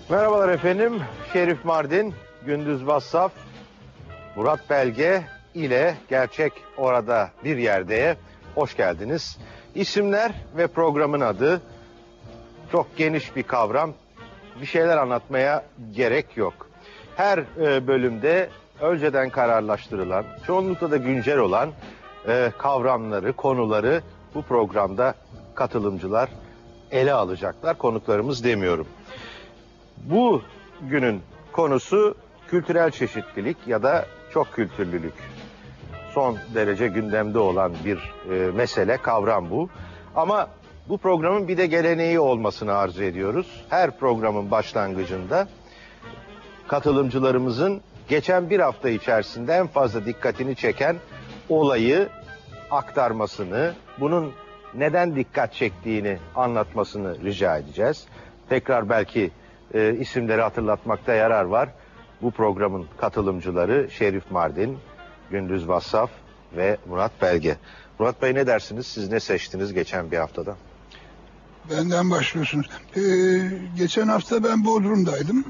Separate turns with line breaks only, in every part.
Merhabalar efendim. Şerif Mardin, Gündüz Vassaf, Murat Belge ile Gerçek Orada Bir Yerde'ye hoş geldiniz. İsimler ve programın adı çok geniş bir kavram. Bir şeyler anlatmaya gerek yok. Her bölümde önceden kararlaştırılan, çoğunlukla da güncel olan kavramları, konuları bu programda katılımcılar ele alacaklar. Konuklarımız demiyorum. Bu günün konusu kültürel çeşitlilik ya da çok kültürlülük. Son derece gündemde olan bir mesele, kavram bu. Ama bu programın bir de geleneği olmasını arzu ediyoruz. Her programın başlangıcında katılımcılarımızın geçen bir hafta içerisinde en fazla dikkatini çeken olayı aktarmasını, bunun neden dikkat çektiğini anlatmasını rica edeceğiz. Tekrar belki isimleri hatırlatmakta yarar var. Bu programın katılımcıları Şerif Mardin, Gündüz Vassaf ve Murat Belge. Murat Bey ne dersiniz? Siz ne seçtiniz geçen bir haftada?
Benden başlıyorsunuz. Geçen hafta ben Bodrum'daydım.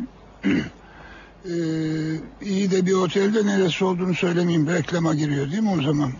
İyi de bir otelde, neresi olduğunu söylemeyeyim. Reklama giriyor değil mi o zaman?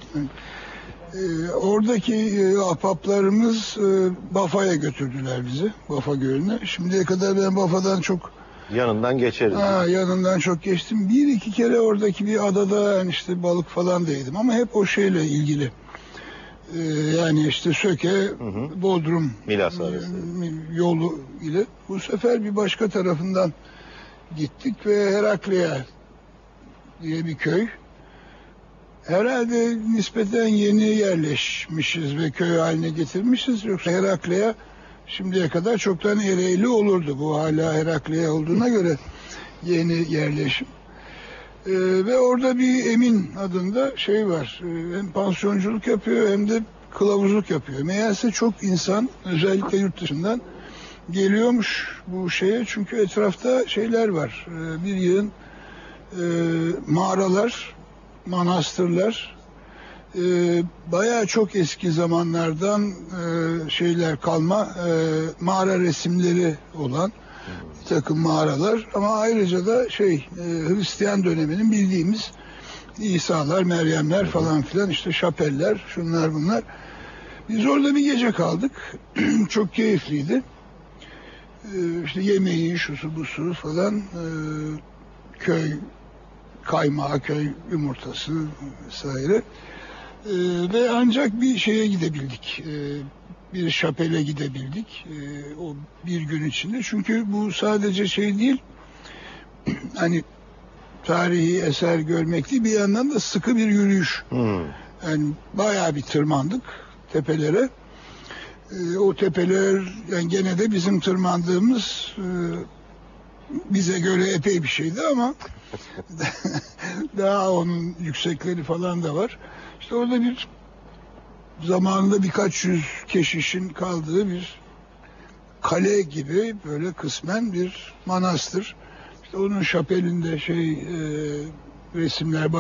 Oradaki ahbaplarımız Bafa'ya götürdüler bizi. Bafa Gölü'ne. Şimdiye kadar ben Bafa'dan çok...
Yanından geçeriz.
Yanından çok geçtim. Bir iki kere oradaki bir adada yani işte balık falan da yedim. Ama hep o şeyle ilgili. Yani işte Söke, Bodrum
Milas arası
yolu ile. Bu sefer bir başka tarafından gittik ve Herakleia diye bir köy. Herhalde nispeten yeni yerleşmişiz ve köy haline getirmişiz. Yoksa Herakleia şimdiye kadar çoktan Ereğli olurdu. Bu hala Herakleia olduğuna göre yeni yerleşim. Ve orada bir Emin adında şey var. Hem pansiyonculuk yapıyor hem de kılavuzluk yapıyor. Meğerse çok insan özellikle yurt dışından geliyormuş bu şeye. Çünkü etrafta şeyler var. Bir yığın mağaralar, manastırlar, bayağı çok eski zamanlardan şeyler kalma mağara resimleri olan bir takım mağaralar, ama ayrıca da Hristiyan döneminin bildiğimiz İsa'lar, Meryemler falan filan, işte şapeller, şunlar bunlar. Biz orada bir gece kaldık. Çok keyifliydi. İşte yemeği, şusu busu falan, köy kaymağı, köy yumurtası vesaire. Ve ancak bir şeye gidebildik. Bir şapele gidebildik. O bir gün içinde. Çünkü bu sadece şey değil. Hani tarihi eser görmek değil, bir yandan da sıkı bir yürüyüş. Yani bayağı bir tırmandık tepelere. O tepeler yani gene de bizim tırmandığımız bize göre epey bir şeydi ama daha onun yüksekleri falan da var. İşte orada bir zamanında birkaç yüz keşişin kaldığı bir kale gibi böyle kısmen bir manastır. İşte onun şapelinde resimler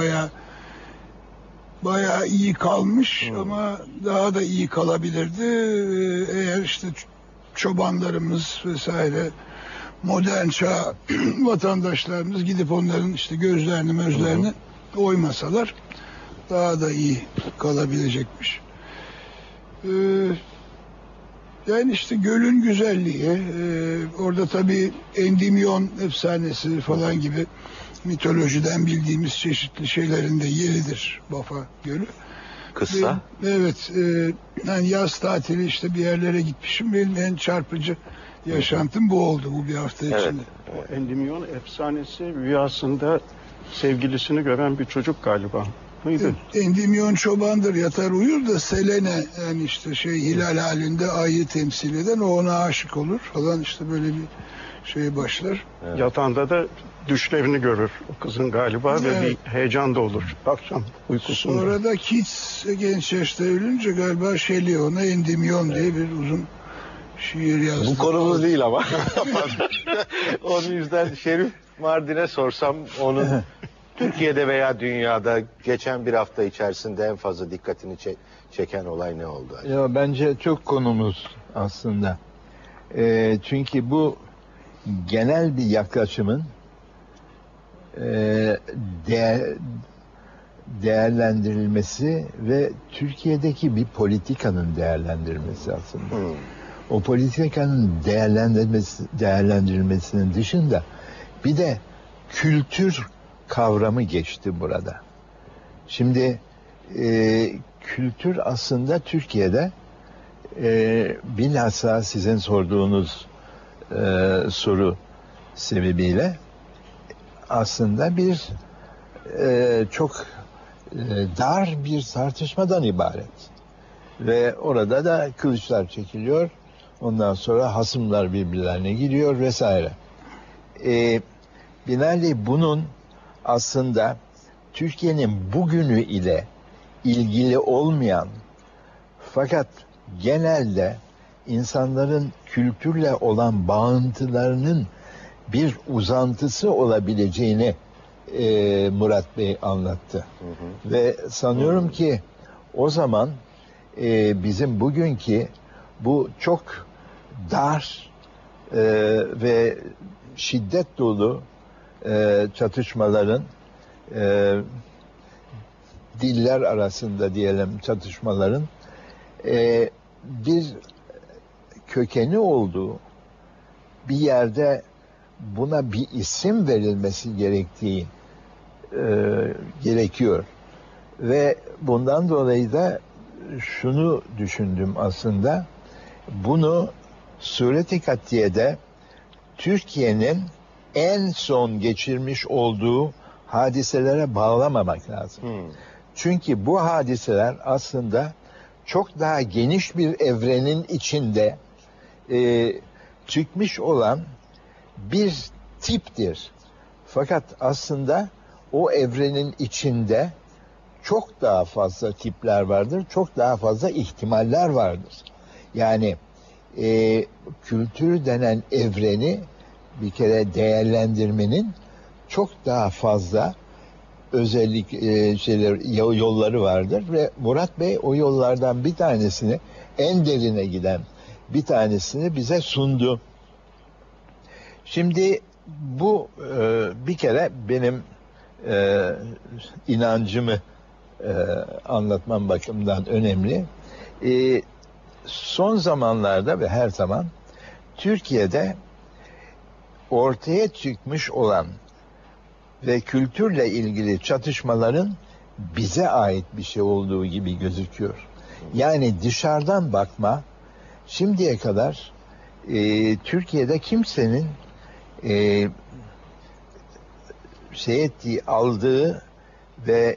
bayağı iyi kalmış ama daha da iyi kalabilirdi. Eğer işte çobanlarımız vesaire, modern çağ vatandaşlarımız gidip onların işte gözlerini oymasalar daha da iyi kalabilecekmiş. Yani işte gölün güzelliği, orada tabii Endimion efsanesi falan gibi mitolojiden bildiğimiz çeşitli şeylerin de yeridir Bafa Gölü.
Kısa.
Evet, yani yaz tatili işte bir yerlere gitmişim. Benim en çarpıcı yaşantım bu oldu bu bir hafta içinde.
O Endimion efsanesi rüyasında sevgilisini gören bir çocuk galiba. Mıydı?
Endimion çobandır, yatar uyur da Selene, yani işte hilal halinde ayı temsil eden, o ona aşık olur falan, işte böyle bir şey başlar.
Evet. Yatağında da düşlerini görür o kızın galiba, evet. Ve bir heyecan da olur akşam uykusunda.
Sonra da Keats genç yaşta ölünce galiba Shelley ona Endymion diye bir uzun şiir yazdı.
Bu konumuz değil ama. Onun yüzden Şerif Mardin'e sorsam onun Türkiye'de veya dünyada geçen bir hafta içerisinde en fazla dikkatini çeken olay ne oldu acaba?
Ya bence çok konumuz aslında. Çünkü bu genel bir yaklaşımın değerlendirilmesi ve Türkiye'deki bir politikanın değerlendirilmesi aslında. O politikanın değerlendirilmesinin dışında bir de kültür kavramı geçti burada. Şimdi kültür aslında Türkiye'de bilhassa sizin sorduğunuz soru sebebiyle aslında bir çok dar bir tartışmadan ibaret. Ve orada da kılıçlar çekiliyor. Ondan sonra hasımlar birbirlerine giriyor vesaire. Binaenaleyh bunun aslında Türkiye'nin bugünü ile ilgili olmayan fakat genelde insanların kültürle olan bağıntılarının bir uzantısı olabileceğini Murat Bey anlattı. Ve sanıyorum ki o zaman bizim bugünkü bu çok dar ve şiddet dolu çatışmaların diller arasında diyelim çatışmaların bir kökeni olduğu, bir yerde buna bir isim verilmesi gerektiği gerekiyor. Ve bundan dolayı da şunu düşündüm aslında, bunu Sureti Katliye'de Türkiye'nin en son geçirmiş olduğu hadiselere bağlamamak lazım. Çünkü bu hadiseler aslında çok daha geniş bir evrenin içinde çıkmış olan bir tiptir. Fakat aslında o evrenin içinde çok daha fazla tipler vardır, çok daha fazla ihtimaller vardır. Yani kültür denen evreni bir kere değerlendirmenin çok daha fazla özellik yolları vardır ve Murat Bey o yollardan bir tanesini, en derine giden bir tanesini bize sundu. Şimdi bu bir kere benim inancımı anlatmam bakımından önemli. Son zamanlarda ve her zaman Türkiye'de ortaya çıkmış olan ve kültürle ilgili çatışmaların bize ait bir şey olduğu gibi gözüküyor. Yani dışarıdan bakma, şimdiye kadar Türkiye'de kimsenin aldığı ve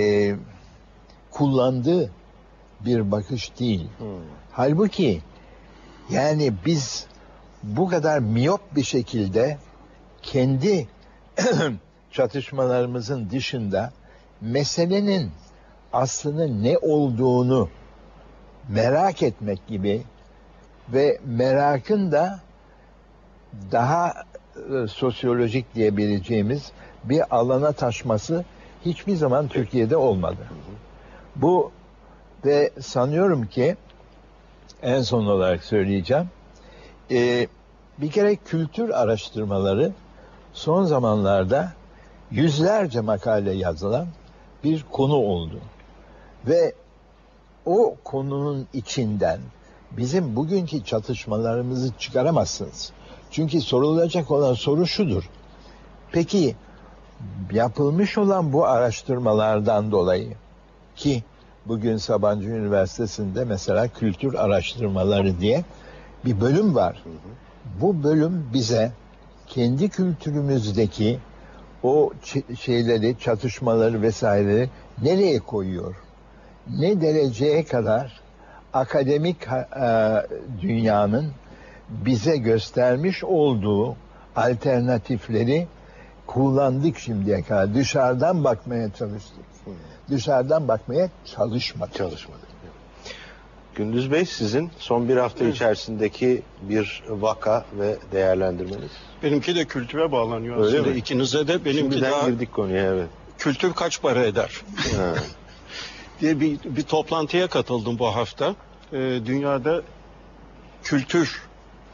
kullandığı bir bakış değil. Halbuki yani biz bu kadar miyop bir şekilde kendi çatışmalarımızın dışında meselenin aslının ne olduğunu merak etmek gibi ve merakın da daha sosyolojik diyebileceğimiz bir alana taşması hiçbir zaman Türkiye'de olmadı. Bu ve sanıyorum ki en son olarak söyleyeceğim, bir kere kültür araştırmaları son zamanlarda yüzlerce makale yazılan bir konu oldu. Ve o konunun içinden bizim bugünkü çatışmalarımızı çıkaramazsınız. Çünkü sorulacak olan soru şudur. Peki yapılmış olan bu araştırmalardan dolayı ki bugün Sabancı Üniversitesi'nde mesela kültür araştırmaları diye bir bölüm var. Bu bölüm bize kendi kültürümüzdeki o şeyleri, çatışmaları vesaireleri nereye koyuyor? Ne dereceye kadar akademik dünyanın bize göstermiş olduğu alternatifleri kullandık şimdiye kadar. Dışarıdan bakmaya çalıştık. Dışarıdan bakmaya çalışmadık.
Gündüz Bey, sizin son bir hafta içerisindeki bir vaka ve değerlendirmeniz.
Benimki de kültüre bağlanıyor
Öyle
aslında.
mi?
İkinize de benimki
Şimdiden
daha
girdik konuya, evet.
kültür kaç para eder diye bir toplantıya katıldım bu hafta. Dünyada kültür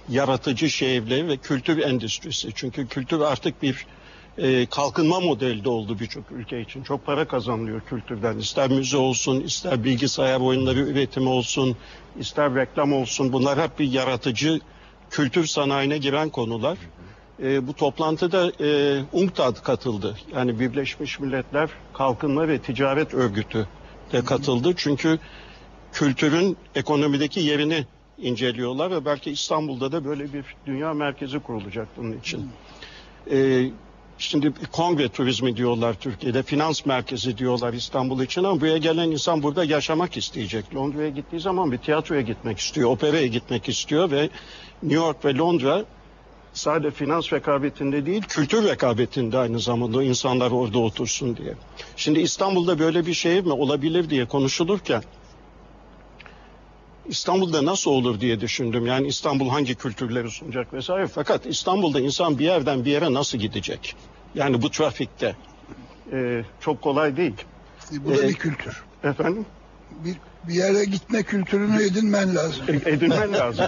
yaratıcı şehirleri ve kültür endüstrisi. Çünkü kültür artık bir kalkınma modeli de oldu birçok ülke için. Çok para kazanılıyor kültürden. İster müze olsun, ister bilgisayar oyunları üretimi olsun, ister reklam olsun. Bunlar hep bir yaratıcı kültür sanayine giren konular. Bu toplantıda UNCTAD katıldı. Yani Birleşmiş Milletler Kalkınma ve Ticaret Örgütü de katıldı. Çünkü kültürün ekonomideki yerini inceliyorlar ve belki İstanbul'da da böyle bir dünya merkezi kurulacak bunun için. Şimdi kongre turizmi diyorlar Türkiye'de, finans merkezi diyorlar İstanbul için ama buraya gelen insan burada yaşamak isteyecek. Londra'ya gittiği zaman bir tiyatroya gitmek istiyor, operaya gitmek istiyor ve New York ve Londra sadece finans rekabetinde değil, kültür rekabetinde aynı zamanda insanlar orada otursun diye. Şimdi İstanbul'da böyle bir şehir mi olabilir diye konuşulurken İstanbul'da nasıl olur diye düşündüm. Yani İstanbul hangi kültürleri sunacak vesaire. Fakat İstanbul'da insan bir yerden bir yere nasıl gidecek? Yani bu trafikte. Çok kolay değil.
Bu da bir kültür.
Efendim?
Bir yere gitme kültürünü edinmen lazım.
Edinmen lazım.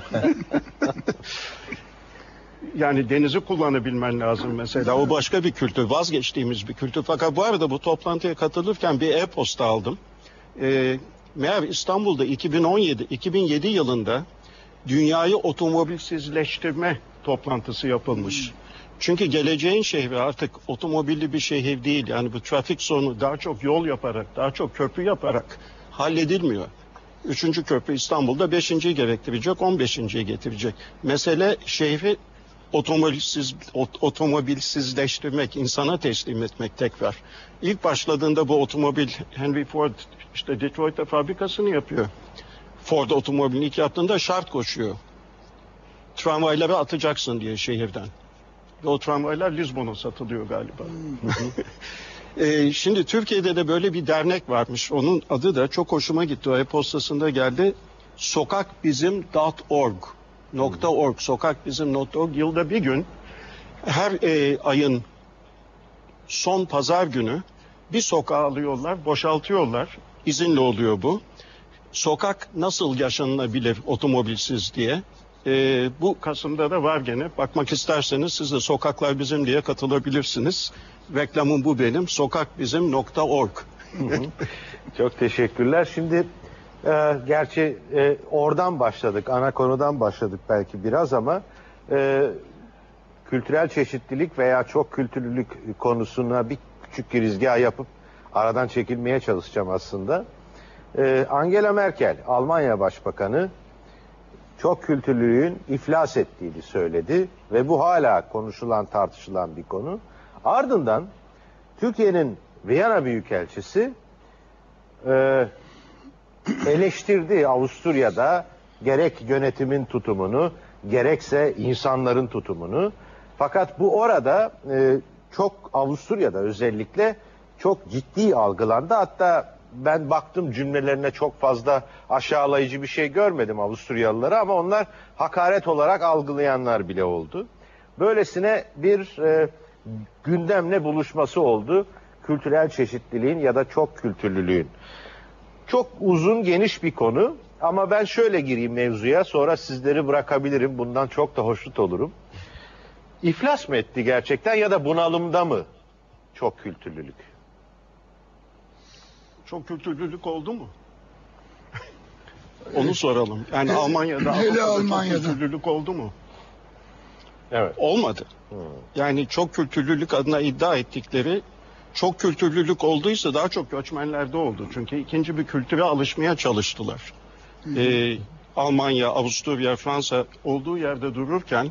Yani denizi kullanabilmen lazım mesela. O başka bir kültür. Vazgeçtiğimiz bir kültür. Fakat bu arada bu toplantıya katılırken bir e-posta aldım. Meğer İstanbul'da 2007 yılında dünyayı otomobilsizleştirme toplantısı yapılmış. Çünkü geleceğin şehri artık otomobilli bir şehir değil. Yani bu trafik sorunu daha çok yol yaparak, daha çok köprü yaparak halledilmiyor. 3. köprü İstanbul'da 5.'yi gerektirecek, 15.'yi getirecek. Mesele şehri otomobilsizleştirmek, insana teslim etmek tekrar. İlk başladığında bu otomobil Henry Ford işte Detroit'te fabrikasını yapıyor. Ford otomobilini ilk yaptığında şart koşuyor. Tramvayları atacaksın diye şehirden. Ve o tramvaylar Lizbon'a satılıyor galiba. Şimdi Türkiye'de de böyle bir dernek varmış. Onun adı da çok hoşuma gitti. O e-postasında geldi. Sokakbizim.org. Sokakbizim.org. Yılda bir gün her ayın son pazar günü bir sokağı alıyorlar, boşaltıyorlar. İzinli oluyor bu. Sokak nasıl yaşanılabilir otomobilsiz diye. Bu Kasım'da da var gene. Bakmak isterseniz siz de Sokaklar Bizim diye katılabilirsiniz. Reklamım bu benim. Sokakbizim.org.
Çok teşekkürler. Şimdi gerçi oradan başladık, ana konudan başladık belki biraz ama kültürel çeşitlilik veya çok kültürlülük konusuna bir küçük girizgah yapıp aradan çekilmeye çalışacağım aslında. Angela Merkel, Almanya Başbakanı, çok kültürlülüğün iflas ettiğini söyledi ve bu hala konuşulan, tartışılan bir konu. Ardından Türkiye'nin Viyana Büyükelçisi eleştirdi Avusturya'da gerek yönetimin tutumunu, gerekse insanların tutumunu. Fakat bu orada çok Avusturya'da özellikle çok ciddi algılandı. Hatta ben baktım cümlelerine çok fazla aşağılayıcı bir şey görmedim Avusturyalılara ama onlar hakaret olarak algılayanlar bile oldu. Böylesine bir gündemle buluşması oldu. Kültürel çeşitliliğin ya da çok kültürlülüğün. Çok uzun, geniş bir konu ama ben şöyle gireyim mevzuya, sonra sizleri bırakabilirim. Bundan çok da hoşnut olurum. İflas mı etti gerçekten ya da bunalımda mı çok kültürlülük?
Çok kültürlülük oldu mu? Onu soralım. Yani Almanya'da çok kültürlülük oldu mu?
Evet.
Olmadı. Yani çok kültürlülük adına iddia ettikleri çok kültürlülük olduysa daha çok göçmenlerde oldu. Çünkü ikinci bir kültüre alışmaya çalıştılar. Almanya, Avusturya, Fransa olduğu yerde dururken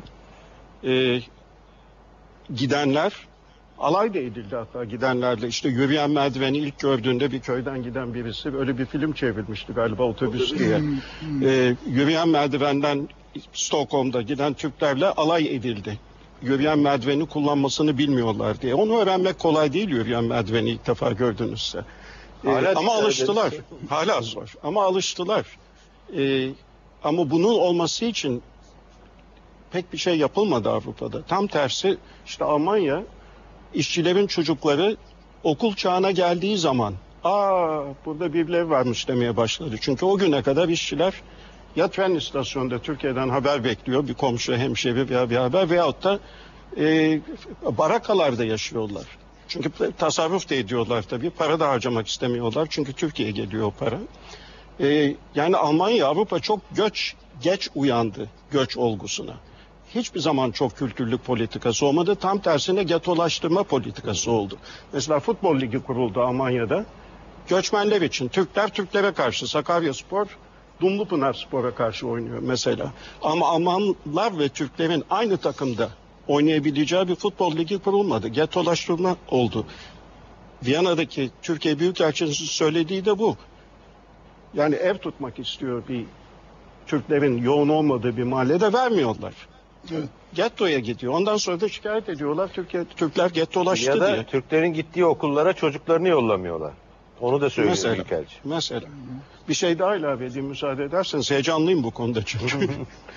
gidenler alay da edildi hatta gidenlerle. İşte yürüyen merdiveni ilk gördüğünde bir köyden giden birisi öyle bir film çevrilmişti galiba otobüs diye. Yürüyen merdivenden Stockholm'da giden Türklerle alay edildi. Yürüyen merdiveni kullanmasını bilmiyorlar diye. Onu öğrenmek kolay değil yürüyen merdiveni ilk defa gördüğünüzse. Ama alıştılar. Hala zor. Ama alıştılar. Ama bunun olması için pek bir şey yapılmadı Avrupa'da. Tam tersi işte Almanya işçilerin çocukları okul çağına geldiği zaman burada birileri varmış demeye başladı. Çünkü o güne kadar işçiler ya tren istasyonunda Türkiye'den haber bekliyor, bir komşu, hemşeri veya bir haber, veyahut da barakalarda yaşıyorlar. Çünkü tasarruf da ediyorlar tabii, para da harcamak istemiyorlar çünkü Türkiye'ye geliyor o para. Yani Almanya, Avrupa çok geç uyandı göç olgusuna. Hiçbir zaman çok kültürlük politikası olmadı. Tam tersine getolaştırma politikası oldu. Mesela futbol ligi kuruldu Almanya'da. Göçmenler için. Türkler Türklere karşı. Sakaryaspor, Dumlupınarspor'a karşı oynuyor mesela. Ama Almanlar ve Türklerin aynı takımda oynayabileceği bir futbol ligi kurulmadı. Getolaştırma oldu. Viyana'daki Türkiye Büyükelçisi'nin söylediği de bu. Yani ev tutmak istiyor bir Türklerin yoğun olmadığı bir mahallede, vermiyorlar.
Evet.
Gettoya gidiyor. Ondan sonra da şikayet ediyorlar. Türkler gettolaştı
Ya da
diye.
Türklerin gittiği okullara çocuklarını yollamıyorlar. Onu da söylüyor Büyükelçi.
Mesela. Bir şey daha ilave edeyim müsaade ederseniz. Heyecanlıyım bu konuda çünkü.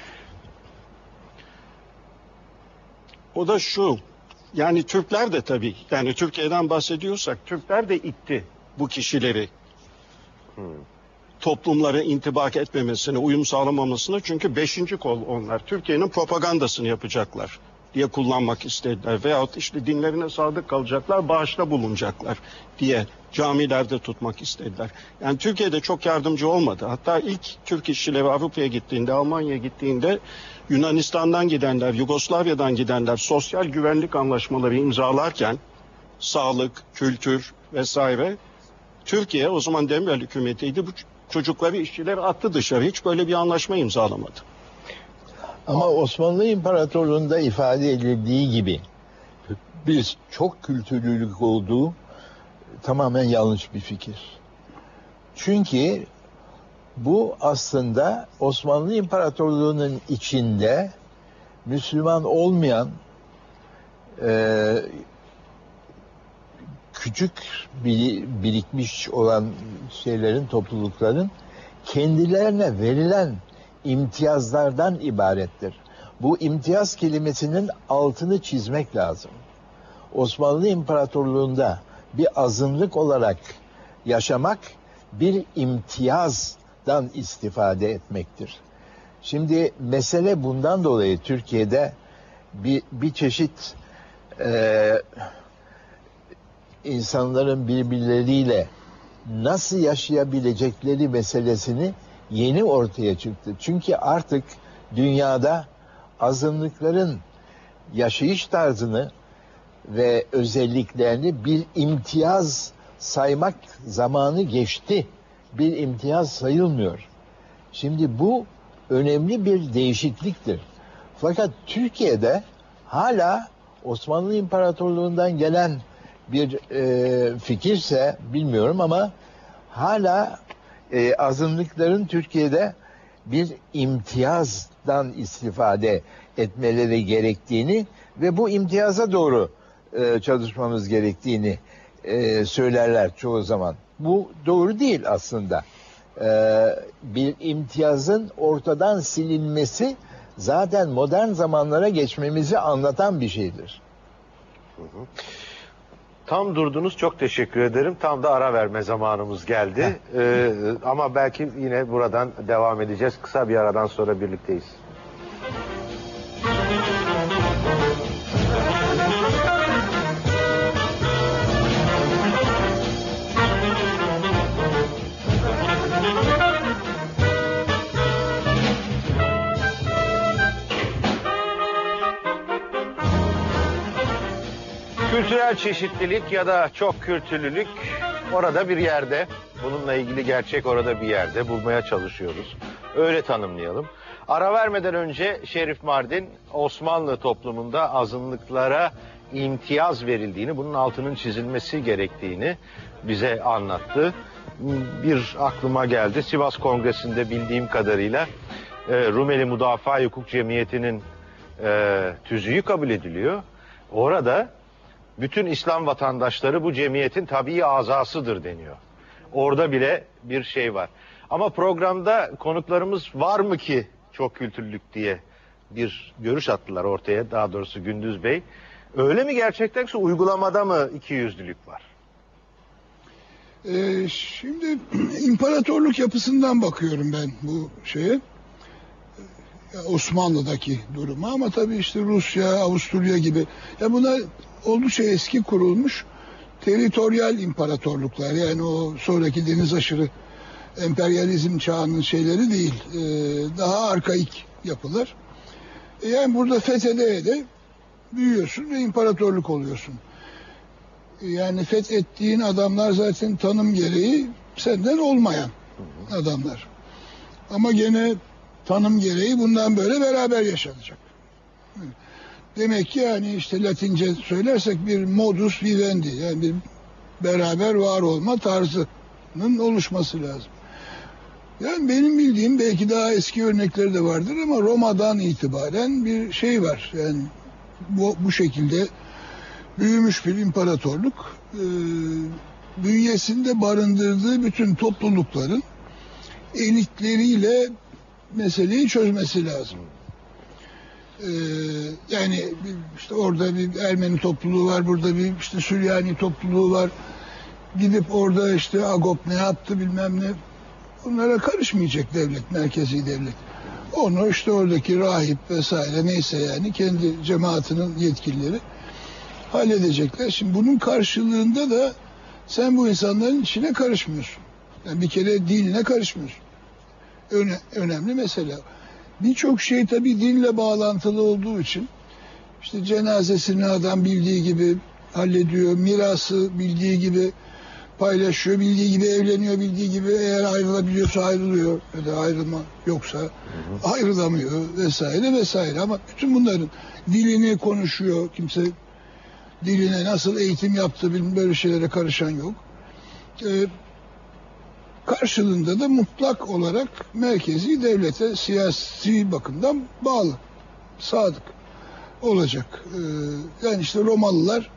O da şu. Yani Türkler de tabii. Yani Türkiye'den bahsediyorsak Türkler de itti bu kişileri. Toplumlara intibak etmemesine, uyum sağlamamasına, çünkü 5. kol onlar. Türkiye'nin propagandasını yapacaklar diye kullanmak istediler. Veyahut işte dinlerine sadık kalacaklar, bağışta bulunacaklar diye camilerde tutmak istediler. Yani Türkiye'de çok yardımcı olmadı. Hatta ilk Türk işçileri Avrupa'ya gittiğinde, Almanya'ya gittiğinde Yunanistan'dan gidenler, Yugoslavya'dan gidenler sosyal güvenlik anlaşmaları imzalarken sağlık, kültür vesaire, Türkiye, o zaman Demirel hükümetiydi, bu çocukları, işçileri attı dışarı. Hiç böyle bir anlaşma imzalamadı.
Ama Osmanlı İmparatorluğu'nda ifade edildiği gibi biz çok kültürlülük olduğu tamamen yanlış bir fikir. Çünkü bu aslında Osmanlı İmparatorluğu'nun içinde Müslüman olmayan küçük birikmiş olan şeylerin, toplulukların kendilerine verilen imtiyazlardan ibarettir. Bu imtiyaz kelimesinin altını çizmek lazım. Osmanlı İmparatorluğu'nda bir azınlık olarak yaşamak bir imtiyazdan istifade etmektir. Şimdi mesele bundan dolayı Türkiye'de bir çeşit insanların birbirleriyle nasıl yaşayabilecekleri meselesini yeni ortaya çıktı. Çünkü artık dünyada azınlıkların yaşayış tarzını ve özelliklerini bir imtiyaz saymak zamanı geçti. Bir imtiyaz sayılmıyor. Şimdi bu önemli bir değişikliktir. Fakat Türkiye'de hala Osmanlı İmparatorluğu'ndan gelen bir fikirse bilmiyorum ama hala azınlıkların Türkiye'de bir imtiyazdan istifade etmeleri gerektiğini ve bu imtiyaza doğru çalışmamız gerektiğini söylerler çoğu zaman. Bu doğru değil aslında. Bir imtiyazın ortadan silinmesi zaten modern zamanlara geçmemizi anlatan bir şeydir.
Tam durdunuz, çok teşekkür ederim. Tam da ara verme zamanımız geldi. Ama belki yine buradan devam edeceğiz. Kısa bir aradan sonra birlikteyiz. Kültürel çeşitlilik ya da çok kültürlülük orada bir yerde. Bununla ilgili gerçek orada bir yerde bulmaya çalışıyoruz. Öyle tanımlayalım. Ara vermeden önce Şerif Mardin Osmanlı toplumunda azınlıklara imtiyaz verildiğini, bunun altının çizilmesi gerektiğini bize anlattı. Bir aklıma geldi. Sivas Kongresi'nde bildiğim kadarıyla Rumeli Müdafaa Hukuk Cemiyeti'nin tüzüğü kabul ediliyor. Orada bütün İslam vatandaşları bu cemiyetin tabii azasıdır deniyor. Orada bile bir şey var. Ama programda konuklarımız var mı ki çok kültürlülük diye bir görüş attılar ortaya. Daha doğrusu Gündüz Bey. Öyle mi gerçekten, yoksa uygulamada mı ikiyüzlülük var?
Şimdi imparatorluk yapısından bakıyorum ben bu şeye. Osmanlı'daki durumu, ama tabii işte Rusya, Avusturya gibi. Ya bunlar oldukça eski kurulmuş teritoryal imparatorluklar. Yani o sonraki deniz aşırı emperyalizm çağının şeyleri değil. Daha arkaik yapılar. Yani burada fethede büyüyorsun ve imparatorluk oluyorsun. Yani fethettiğin adamlar zaten tanım gereği senden olmayan adamlar. Ama gene tanım gereği bundan böyle beraber yaşanacak. Demek ki yani işte Latince söylersek bir modus vivendi, yani bir beraber var olma tarzının oluşması lazım. Yani benim bildiğim, belki daha eski örnekleri de vardır ama Roma'dan itibaren bir şey var. Yani bu şekilde büyümüş bir imparatorluk, bünyesinde barındırdığı bütün toplulukların elitleriyle meseleyi çözmesi lazım. Yani işte orada bir Ermeni topluluğu var, burada bir işte Süryani topluluğu var. Gidip orada işte Agop ne yaptı bilmem ne. Onlara karışmayacak devlet, merkezi devlet. Onu işte oradaki rahip vesaire neyse, yani kendi cemaatinin yetkilileri halledecekler. Şimdi bunun karşılığında da sen bu insanların içine karışmıyorsun. Yani bir kere dinle karışmıyorsun. Önemli mesele. Birçok şey tabii dinle bağlantılı olduğu için işte cenazesini adam bildiği gibi hallediyor, mirası bildiği gibi paylaşıyor, bildiği gibi evleniyor, bildiği gibi eğer ayrılabiliyorsa ayrılıyor ya da ayrılma yoksa ayrılamıyor vesaire vesaire. Ama bütün bunların dilini konuşuyor, kimse diline nasıl eğitim yaptı böyle şeylere karışan yok. Karşılığında da mutlak olarak merkezi devlete siyasi bakımdan bağlı, sadık olacak. Yani işte Romalılar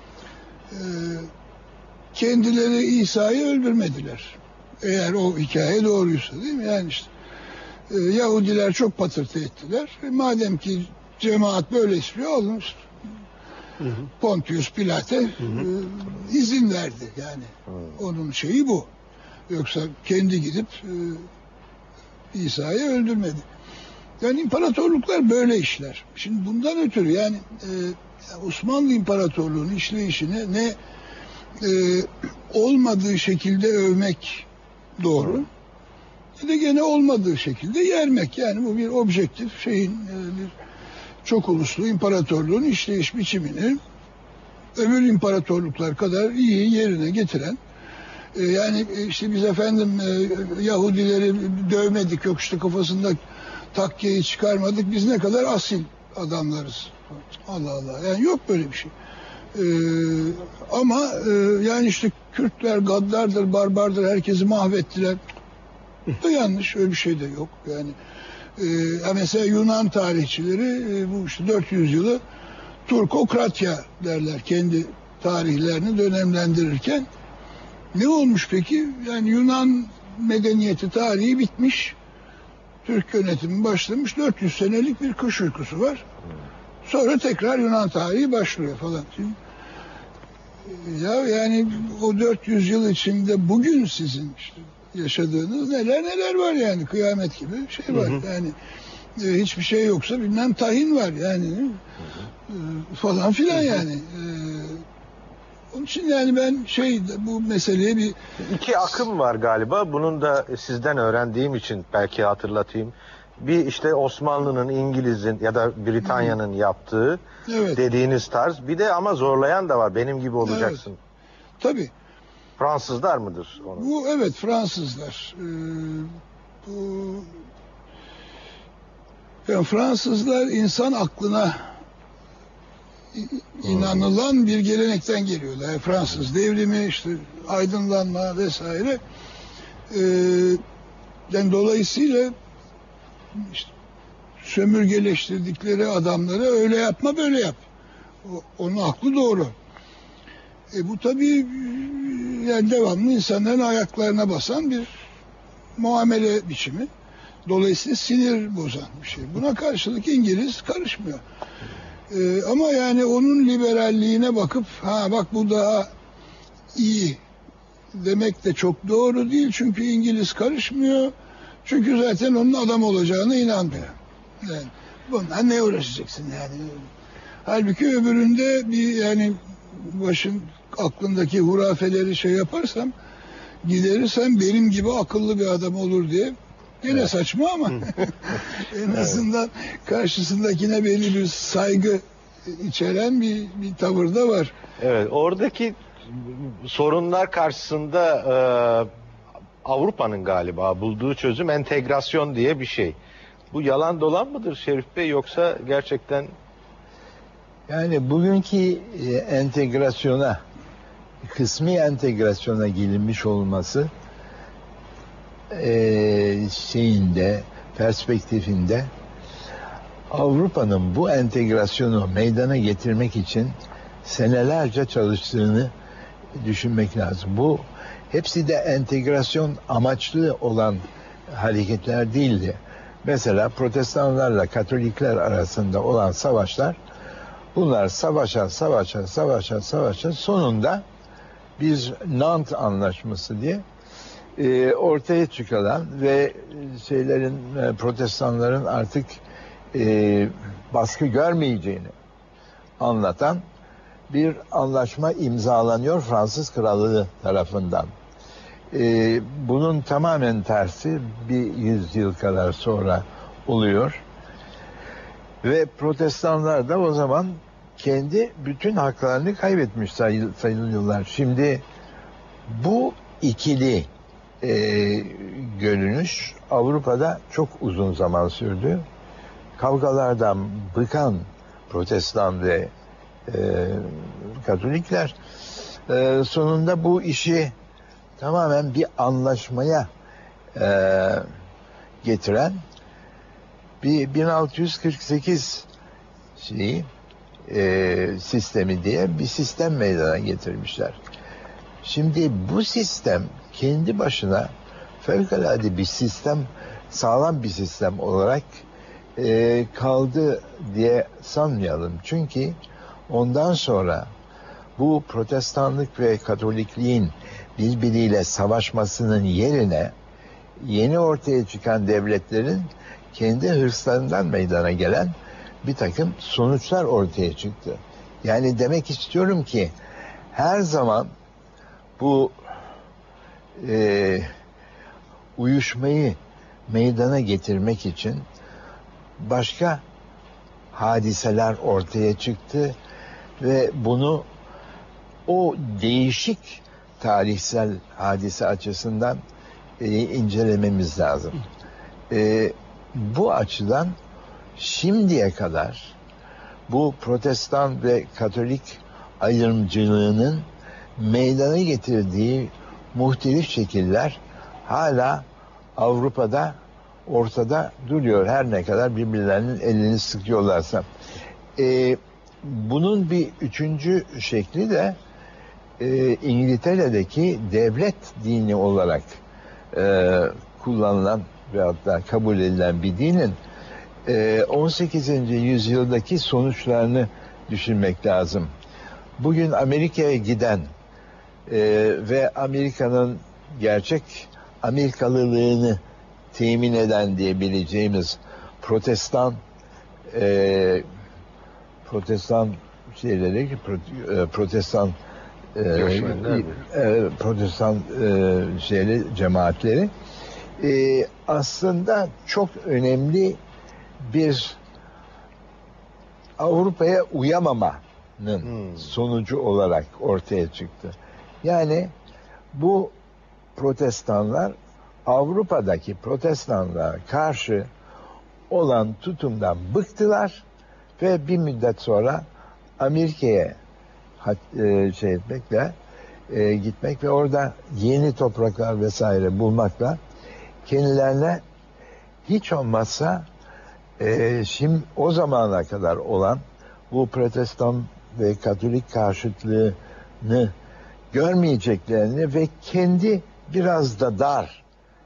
kendileri İsa'yı öldürmediler. Eğer o hikaye doğruysa, değil mi? Yani işte Yahudiler çok patırtı ettiler. Madem ki cemaat böyle istiyor, alın işte. Pontius Pilate'e izin verdi yani. Onun şeyi bu. Yoksa kendi gidip İsa'yı öldürmedi. Yani imparatorluklar böyle işler. Şimdi bundan ötürü yani Osmanlı İmparatorluğu'nun işleyişine ne olmadığı şekilde övmek doğru, ne de gene olmadığı şekilde yermek. Yani bu bir objektif şeyin, bir çok uluslu imparatorluğun işleyiş biçimini öbür imparatorluklar kadar iyi yerine getiren, yani işte biz efendim Yahudileri dövmedik, yok işte kafasında takkeyi çıkarmadık, biz ne kadar asil adamlarız. Allah Allah, yani yok böyle bir şey. Ama yani işte Kürtler gaddardır, barbardır, herkesi mahvettiler. Bu yanlış, öyle bir şey de yok. Yani mesela Yunan tarihçileri bu işte 400 yılı Turkokratya derler kendi tarihlerini dönemlendirirken. Ne olmuş peki? Yani Yunan medeniyeti tarihi bitmiş. Türk yönetimi başlamış. 400 senelik bir kış uykusu var. Sonra tekrar Yunan tarihi başlıyor falan. Şimdi, ya yani o 400 yıl içinde bugün sizin işte yaşadığınız neler var yani, kıyamet gibi şey var. Yani hiçbir şey yoksa bilmem tahin var yani falan filan yani. Onun için yani ben bu meseleye bir...
İki akım var galiba. Bunun da sizden öğrendiğim için belki hatırlatayım. Bir işte Osmanlı'nın, İngiliz'in ya da Britanya'nın yaptığı dediğiniz tarz. Bir de ama zorlayan da var. Benim gibi olacaksın.
Evet. Tabii.
Fransızlar mıdır onu?
Bu evet, Fransızlar. Yani Fransızlar insan aklına inanılan bir gelenekten geliyorlar. Yani Fransız devrimi, işte aydınlanma vesaire. Yani dolayısıyla işte sömürgeleştirdikleri adamlara öyle yapma böyle yap. Onun aklı doğru. Bu tabii yani devamlı insanların ayaklarına basan bir muamele biçimi. Dolayısıyla sinir bozan bir şey. Buna karşılık İngiliz karışmıyor. Ama yani onun liberalliğine bakıp bak bu daha iyi demek de çok doğru değil. Çünkü İngiliz karışmıyor. Çünkü zaten onun adam olacağına inanmıyor. Yani bundan ne uğraşacaksın yani? Halbuki öbüründe bir yani başın aklındaki hurafeleri şey yaparsam, giderirsem benim gibi akıllı bir adam olur diye. Yine saçma ama en azından karşısındakine belli bir saygı içeren bir tavır da var.
Evet, oradaki sorunlar karşısında Avrupa'nın galiba bulduğu çözüm entegrasyon diye bir şey. Bu yalan dolan mıdır Şerif Bey, yoksa gerçekten?
Yani bugünkü entegrasyona, kısmi entegrasyona gelinmiş olması perspektifinde Avrupa'nın bu entegrasyonu meydana getirmek için senelerce çalıştığını düşünmek lazım. Bu hepsi de entegrasyon amaçlı olan hareketler değildi. Mesela Protestanlarla Katolikler arasında olan savaşlar, bunlar savaşa sonunda bir Nantes Anlaşması diye ortaya çıkarılan ve Protestanların artık baskı görmeyeceğini anlatan bir anlaşma imzalanıyor Fransız Krallığı tarafından. Bunun tamamen tersi bir 100 yıl kadar sonra oluyor. Ve Protestanlar da o zaman kendi bütün haklarını kaybetmiş sayılıyorlar. Şimdi bu ikili görünüş Avrupa'da çok uzun zaman sürdü. Kavgalardan bıkan Protestan ve Katolikler sonunda bu işi tamamen bir anlaşmaya getiren bir 1648 sistemi diye bir sistem meydana getirmişler. Şimdi bu sistem kendi başına fevkalade bir sistem, sağlam bir sistem olarak kaldı diye sanmayalım. Çünkü ondan sonra bu Protestanlık ve Katolikliğin birbiriyle savaşmasının yerine yeni ortaya çıkan devletlerin kendi hırslarından meydana gelen bir takım sonuçlar ortaya çıktı. Yani demek istiyorum ki her zaman bu uyuşmayı meydana getirmek için başka hadiseler ortaya çıktı ve bunu o değişik tarihsel hadise açısından incelememiz lazım. Bu açıdan şimdiye kadar bu Protestan ve Katolik ayrımcılığının meydana getirdiği muhtelif şekiller hala Avrupa'da ortada duruyor, her ne kadar birbirlerinin elini sıkıyorlarsa. Bunun bir üçüncü şekli de İngiltere'deki devlet dini olarak kullanılan ve hatta kabul edilen bir dinin 18. yüzyıldaki sonuçlarını düşünmek lazım. Bugün Amerika'ya giden ve Amerika'nın gerçek Amerikalılığını temin eden diyebileceğimiz Protestan cemaatleri aslında çok önemli bir Avrupa'ya uyamamanın sonucu olarak ortaya çıktı. Yani bu Protestanlar Avrupa'daki Protestanlığa karşı olan tutumdan bıktılar ve bir müddet sonra Amerika'ya gitmek ve orada yeni topraklar vesaire bulmakla kendilerine hiç olmazsa şimdi o zamana kadar olan bu Protestan ve Katolik karşıtlığını görmeyeceklerini ve kendi biraz da dar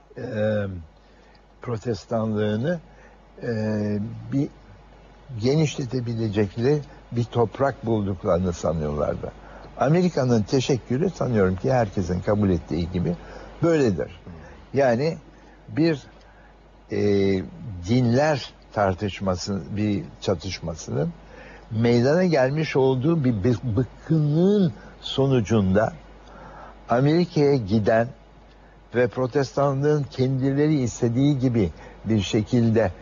Protestanlığını bir genişletebilecekleri bir toprak bulduklarını sanıyorlardı. Amerika'nın teşekkürü sanıyorum ki herkesin kabul ettiği gibi böyledir. Yani bir dinler bir çatışmasının meydana gelmiş olduğu bir bıkkınlığın sonucunda Amerika'ya giden ve protestanlığın kendileri istediği gibi bir şekilde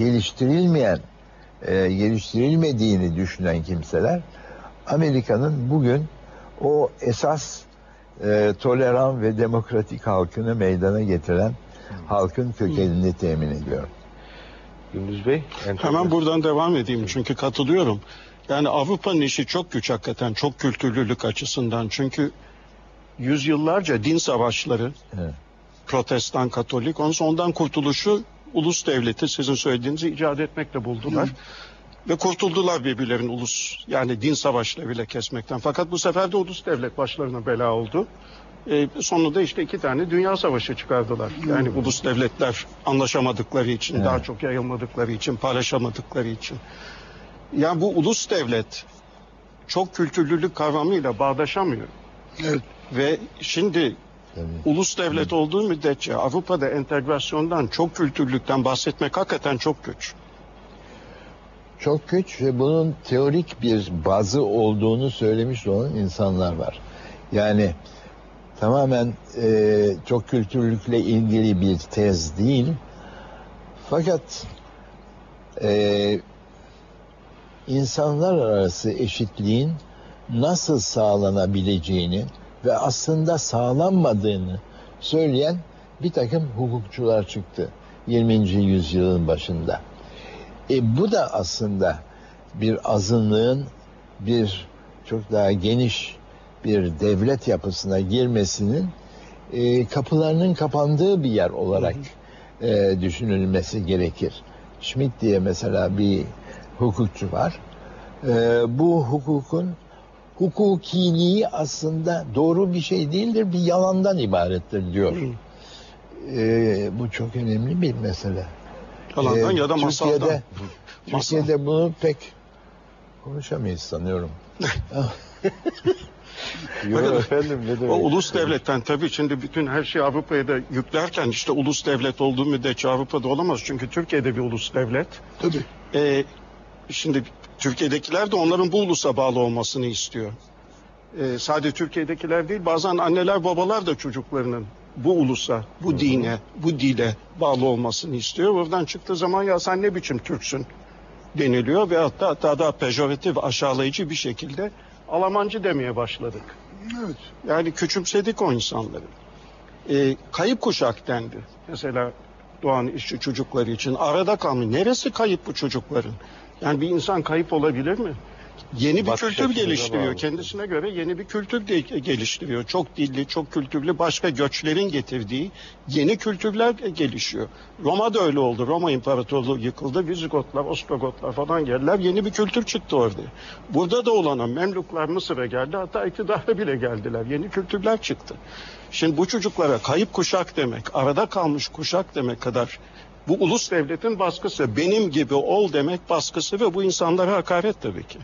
geliştirilmediğini düşünen kimseler, Amerika'nın bugün o esas toleran ve demokratik halkını meydana getiren halkın kökenini temin ediyor.
Gündüz Bey.
Hemen buradan devam edeyim çünkü katılıyorum. Yani Avrupa'nın işi çok güç hakikaten, çok kültürlülük açısından. Çünkü yüzyıllarca din savaşları,
Evet.
Protestan, Katolik, ondan kurtuluşu ulus devleti sizin söylediğinizi icat etmekle buldular. Ve kurtuldular birbirlerinin yani din savaşlarıyla kesmekten. Fakat bu sefer de ulus devlet başlarına bela oldu. Sonunda işte 2 tane dünya savaşı çıkardılar. Yani ulus devletler anlaşamadıkları için,
Evet.
daha çok yayılmadıkları için, paylaşamadıkları için. Yani bu ulus devlet çok kültürlülük kavramıyla bağdaşamıyor.
Evet.
Ve şimdi
Tabii.
ulus devlet olduğu müddetçe Avrupa'da entegrasyondan, çok kültürlükten bahsetmek hakikaten çok güç.
Çok güç ve bunun teorik bir bazı olduğunu söylemiş olan insanlar var. Yani tamamen çok kültürlükle ilgili bir tez değil. Fakat insanlar arası eşitliğin nasıl sağlanabileceğini ve aslında sağlanmadığını söyleyen bir takım hukukçular çıktı 20. yüzyılın başında. Bu da aslında bir azınlığın bir çok daha geniş bir devlet yapısına girmesinin kapılarının kapandığı bir yer olarak düşünülmesi gerekir. Schmidt diye mesela bir hukukçu var. Bu hukukun hukukiliği aslında doğru bir şey değildir, bir yalandan ibarettir diyor. Bu çok önemli bir mesele.
Yalandan ya da masaldan.
Türkiye'de bunu pek konuşamayız sanıyorum.
Yok efendim, ne demek?
O ulus devletten tabii şimdi bütün her şeyi Avrupa'ya da yüklerken işte ulus devlet olduğu müddetçe Avrupa'da olamaz. Çünkü Türkiye'de bir ulus devlet.
Tabii.
Şimdi Türkiye'dekiler de onların bu ulusa bağlı olmasını istiyor. Sadece Türkiye'dekiler değil, bazen anneler babalar da çocuklarının bu ulusa, bu dine, bu dile bağlı olmasını istiyor. Buradan çıktığı zaman ya sen ne biçim Türksün deniliyor ve hatta daha pejoratif, aşağılayıcı bir şekilde Almancı demeye başladık.
Evet.
Yani küçümsedik o insanları. Kayıp kuşak dendi. Mesela doğan işçi çocukları için arada kalmış. Neresi kayıp bu çocukların? Yani bir insan kayıp olabilir mi? Yeni bir
Bakış
kültür
açınıza
geliştiriyor.
bağlı.
Kendisine göre yeni bir kültür geliştiriyor. Çok dilli, çok kültürlü başka göçlerin getirdiği yeni kültürler gelişiyor. Roma'da öyle oldu. Roma İmparatorluğu yıkıldı. Vizigotlar, Ostrogotlar falan geldiler. Yeni bir kültür çıktı orada. Burada da olan Memluklar Mısır'a geldi. Hatta iktidara bile geldiler. Yeni kültürler çıktı. Şimdi bu çocuklara kayıp kuşak demek, arada kalmış kuşak demek kadar bu ulus devletin baskısı, benim gibi ol demek baskısı ve bu insanlara hakaret tabii ki.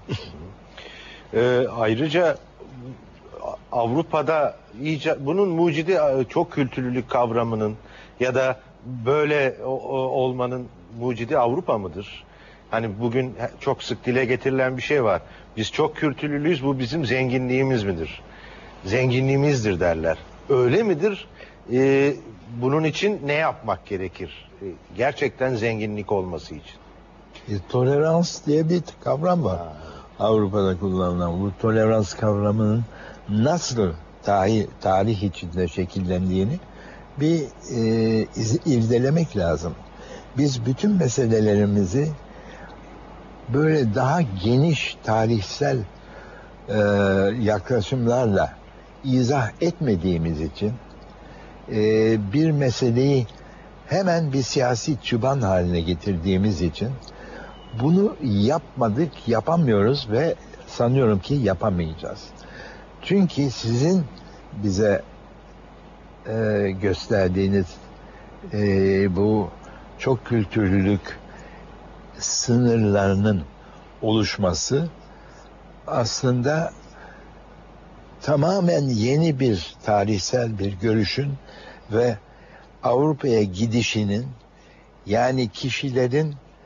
Ayrıca Avrupa'da bunun mucidi çok kültürlülük kavramının ya da böyle olmanın mucidi Avrupa mıdır? Hani bugün çok sık dile getirilen bir şey var. Biz çok kültürlüyüz, bu bizim zenginliğimiz midir? Zenginliğimizdir derler. Öyle midir? Bunun için ne yapmak gerekir? Gerçekten zenginlik olması için.
Tolerans diye bir kavram var. Avrupa'da kullanılan bu tolerans kavramının nasıl tarih içinde şekillendiğini bir irdelemek lazım. Biz bütün meselelerimizi böyle daha geniş tarihsel yaklaşımlarla izah etmediğimiz için bir meseleyi hemen bir siyasi çıban haline getirdiğimiz için bunu yapmadık, yapamıyoruz ve sanıyorum ki yapamayacağız. Çünkü sizin bize gösterdiğiniz bu çok kültürlülük sınırlarının oluşması aslında tamamen yeni bir tarihsel bir görüşün ve Avrupa'ya gidişinin, yani kişilerin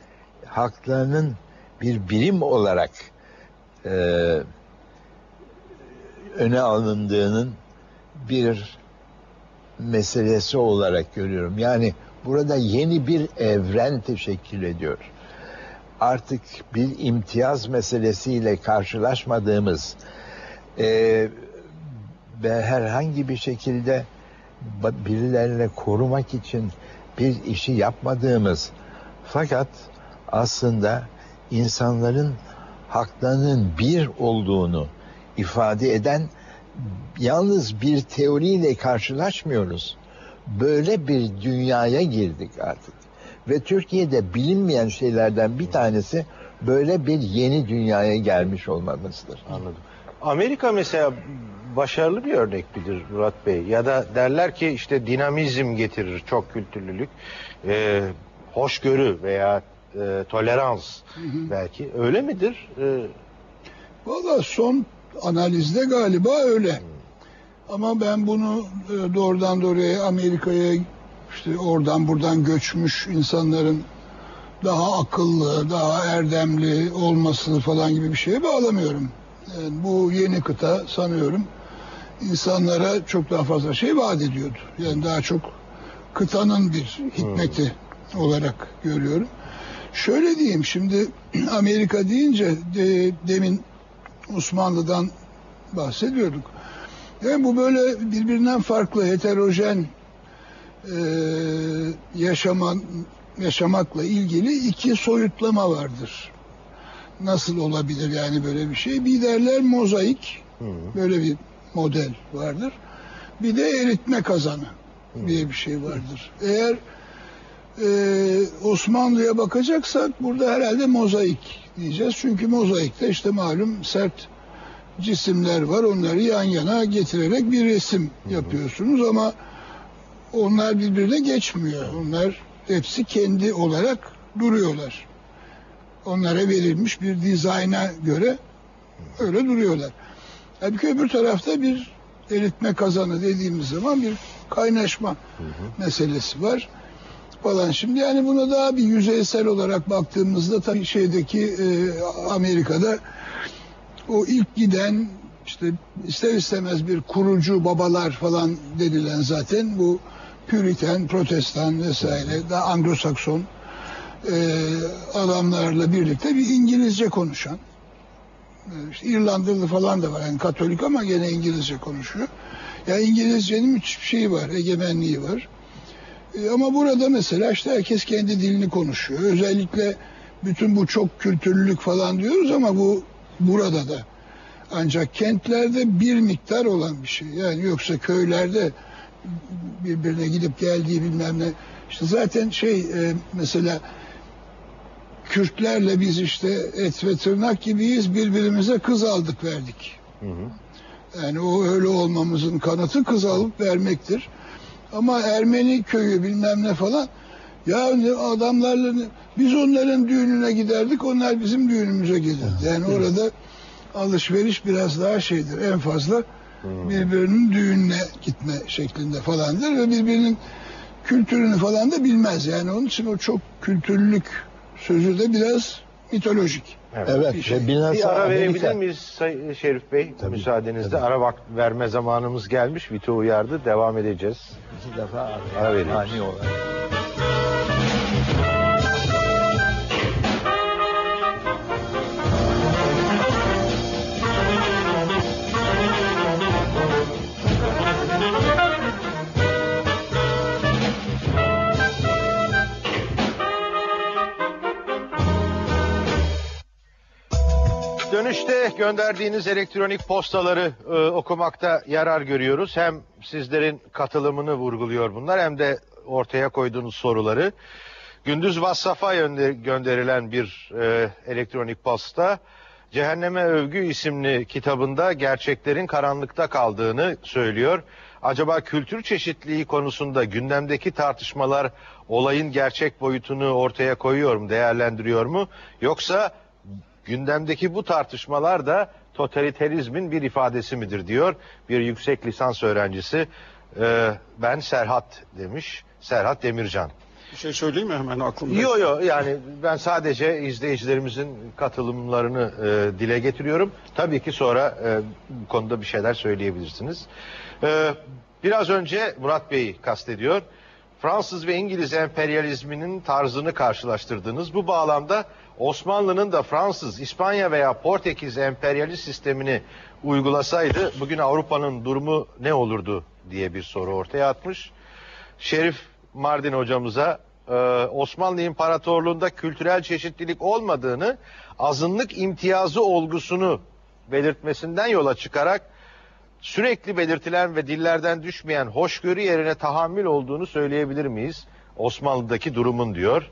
haklarının bir birim olarak öne alındığının bir meselesi olarak görüyorum. Yani burada yeni bir evren teşekkül ediyor. Artık bir imtiyaz meselesiyle karşılaşmadığımız ve herhangi bir şekilde birilerine korumak için bir işi yapmadığımız, fakat aslında insanların haklarının bir olduğunu ifade eden yalnız bir teoriyle karşılaşmıyoruz. Böyle bir dünyaya girdik artık. Ve Türkiye'de bilinmeyen şeylerden bir tanesi böyle bir yeni dünyaya gelmiş olmamızdır.
Anladım. Amerika mesela başarılı bir örnek midir Murat Bey? Ya da derler ki işte dinamizm getirir, çok kültürlülük, hoşgörü veya tolerans belki. Öyle midir?
Valla son analizde galiba öyle. Ama ben bunu doğrudan doğruya Amerika'ya, işte oradan buradan göçmüş insanların daha akıllı, daha erdemli olmasını falan gibi bir şeye bağlamıyorum. Yani bu yeni kıta sanıyorum insanlara çok daha fazla şey vaat ediyordu. Yani daha çok kıtanın bir hikmeti olarak görüyorum. Şöyle diyeyim, şimdi Amerika deyince demin Osmanlı'dan bahsediyorduk. Yani bu böyle birbirinden farklı, heterojen yaşamakla ilgili iki soyutlama vardır. Nasıl olabilir yani böyle bir şey? Bir derler mozaik, böyle bir model vardır. Bir de eritme kazanı diye bir şey vardır. Eğer Osmanlı'ya bakacaksak burada herhalde mozaik diyeceğiz. Çünkü mozaikte işte malum sert cisimler var. Onları yan yana getirerek bir resim yapıyorsunuz ama onlar birbirine geçmiyor. Onlar hepsi kendi olarak duruyorlar. Onlara verilmiş bir dizayna göre öyle duruyorlar. Halbuki öbür tarafta bir eritme kazanı dediğimiz zaman bir kaynaşma meselesi var falan. Şimdi yani buna daha bir yüzeysel olarak baktığımızda tabii şeydeki Amerika'da o ilk giden işte ister istemez bir kurucu babalar falan denilen zaten bu Püriten, Protestan vesaire daha Anglo-Sakson adamlarla birlikte bir İngilizce konuşan, işte İrlandalı falan da var yani Katolik ama gene İngilizce konuşuyor. Yani İngilizcenin müthiş bir şeyi var, egemenliği var. Ama burada mesela işte herkes kendi dilini konuşuyor. Özellikle bütün bu çok kültürlülük falan diyoruz ama bu burada da. Ancak kentlerde bir miktar olan bir şey. Yani yoksa köylerde birbirine gidip geldiği bilmem ne. İşte zaten mesela Kürtlerle biz işte et ve tırnak gibiyiz, birbirimize kız aldık verdik. Yani o öyle olmamızın kanıtı kız alıp vermektir. Ama Ermeni köyü bilmem ne falan, ya adamlarla biz onların düğününe giderdik, onlar bizim düğünümüze gelirdi. Yani orada alışveriş biraz daha şeydir, en fazla birbirinin düğününe gitme şeklinde falandır ve birbirinin kültürünü falan da bilmez. Yani onun için o çok kültürlülük sözü de biraz mitolojik.
Evet.
Bir şey. Bir ara verebilir miyiz Sayın Şerif Bey? Tabii, müsaadenizle. Tabii. Ara verme zamanımız gelmiş. Vito uyardı. Devam edeceğiz.
İki defa
ara verelim.
Ani olarak.
Dönüşte gönderdiğiniz elektronik postaları okumakta yarar görüyoruz. Hem sizlerin katılımını vurguluyor bunlar hem de ortaya koyduğunuz soruları. Gündüz Vassaf'a gönderilen bir elektronik posta, Cehenneme Övgü isimli kitabında gerçeklerin karanlıkta kaldığını söylüyor. Acaba kültür çeşitliliği konusunda gündemdeki tartışmalar olayın gerçek boyutunu ortaya koyuyor mu, değerlendiriyor mu? Yoksa gündemdeki bu tartışmalar da totaliterizmin bir ifadesi midir diyor bir yüksek lisans öğrencisi. Ben Serhat demiş, Serhat Demircan.
Bir şey söyleyeyim mi hemen aklımda?
Yok yani ben sadece izleyicilerimizin katılımlarını dile getiriyorum. Tabii ki sonra bu konuda bir şeyler söyleyebilirsiniz. Biraz önce Murat Bey'i kastediyor. Fransız ve İngiliz emperyalizminin tarzını karşılaştırdınız. Bu bağlamda Osmanlı'nın da Fransız, İspanya veya Portekiz emperyalist sistemini uygulasaydı bugün Avrupa'nın durumu ne olurdu diye bir soru ortaya atmış. Şerif Mardin hocamıza Osmanlı İmparatorluğu'nda kültürel çeşitlilik olmadığını, azınlık imtiyazı olgusunu belirtmesinden yola çıkarak sürekli belirtilen ve dillerden düşmeyen hoşgörü yerine tahammül olduğunu söyleyebilir miyiz? Osmanlı'daki durumun diyor.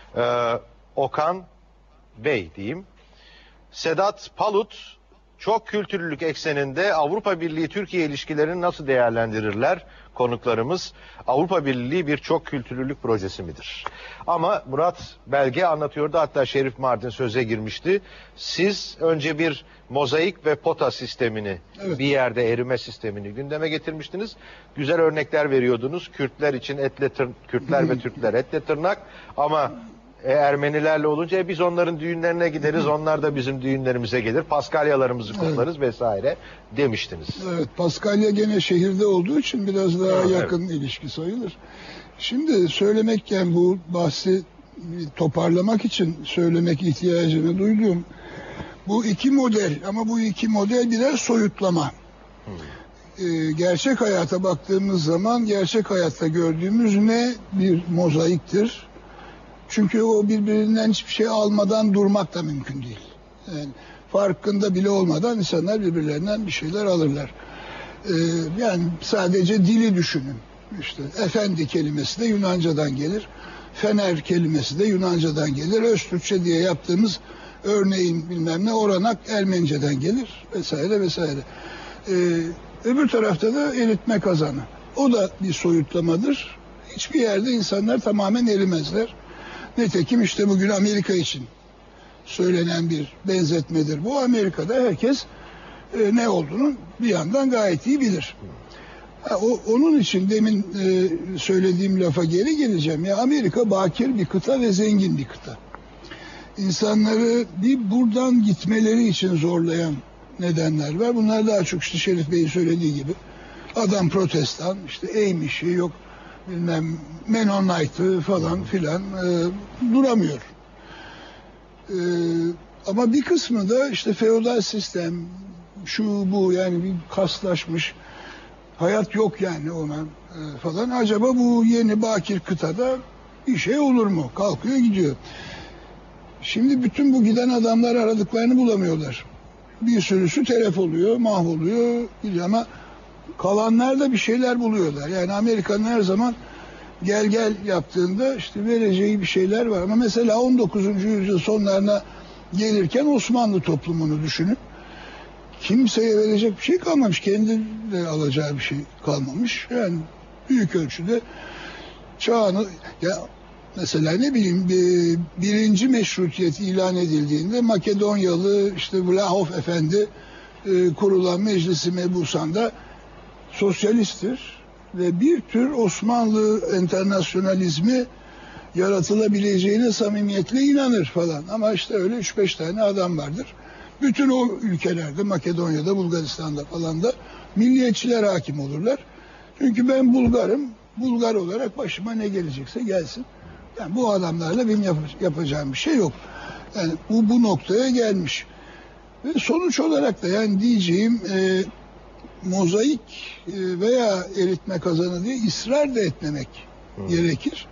Okan Bey diyeyim. Sedat Palut, çok kültürlülük ekseninde Avrupa Birliği Türkiye ilişkilerini nasıl değerlendirirler? Konuklarımız, Avrupa Birliği bir çok kültürlülük projesi midir? Ama Murat Belge anlatıyordu, hatta Şerif Mardin söze girmişti. Siz önce bir mozaik ve pota sistemini, evet, bir yerde erime sistemini gündeme getirmiştiniz. Güzel örnekler veriyordunuz. Kürtler için Kürtler ve Türkler etle tırnak, ama Ermenilerle olunca biz onların düğünlerine gideriz, onlar da bizim düğünlerimize gelir, Paskalyalarımızı kutlarız, evet, vesaire demiştiniz.
Evet, Paskalya gene şehirde olduğu için biraz daha yakın, evet, ilişki sayılır. Şimdi söylemekken bu bahsi toparlamak için söylemek ihtiyacını duyduğum bu iki model, ama bu iki model birer soyutlama. Gerçek hayata baktığımız zaman gerçek hayatta gördüğümüz ne bir mozaiktir. Çünkü o birbirinden hiçbir şey almadan durmak da mümkün değil. Yani farkında bile olmadan insanlar birbirlerinden bir şeyler alırlar. Yani sadece dili düşünün. İşte efendi kelimesi de Yunanca'dan gelir. Fener kelimesi de Yunanca'dan gelir. Öztürkçe diye yaptığımız örneğin bilmem ne oranak Ermenice'den gelir vesaire vesaire. Öbür tarafta da eritme kazanı. O da bir soyutlamadır. Hiçbir yerde insanlar tamamen erimezler. Nitekim işte bugün Amerika için söylenen bir benzetmedir. Bu Amerika'da herkes ne olduğunu bir yandan gayet iyi bilir. Onun için demin söylediğim lafa geri geleceğim. Ya Amerika bakir bir kıta ve zengin bir kıta. İnsanları bir buradan gitmeleri için zorlayan nedenler var. Bunlar daha çok işte Şerif Bey'in söylediği gibi. Adam protestan, işte Amish'i yok, bilmem Mennonite'ı falan filan duramıyor. Ama bir kısmı da işte feodal sistem, şu bu, yani bir kaslaşmış, hayat yok yani ona falan. Acaba bu yeni bakir kıtada bir şey olur mu? Kalkıyor gidiyor. Şimdi bütün bu giden adamlar aradıklarını bulamıyorlar. Bir sürüsü telef oluyor, mahvoluyor ama kalanlar da bir şeyler buluyorlar. Yani Amerika'nın her zaman gel gel yaptığında işte vereceği bir şeyler var. Ama mesela 19. yüzyıl sonlarına gelirken Osmanlı toplumunu düşünün. Kimseye verecek bir şey kalmamış. Kendi de alacağı bir şey kalmamış. Yani büyük ölçüde çağını... Ya mesela ne bileyim birinci meşrutiyet ilan edildiğinde Makedonyalı işte Vlahov Efendi kurulan Meclis-i Mebusan'da sosyalisttir ve bir tür Osmanlı enternasyonalizmi yaratılabileceğine samimiyetle inanır falan. Ama işte öyle 3-5 tane adam vardır. Bütün o ülkelerde, Makedonya'da, Bulgaristan'da falan da milliyetçiler hakim olurlar. Çünkü ben Bulgarım, Bulgar olarak başıma ne gelecekse gelsin. Yani bu adamlarla benim yapacağım bir şey yok. Yani bu noktaya gelmiş. Ve sonuç olarak da yani diyeceğim mozaik veya eritme kazanı diye ısrar da etmemek gerekir.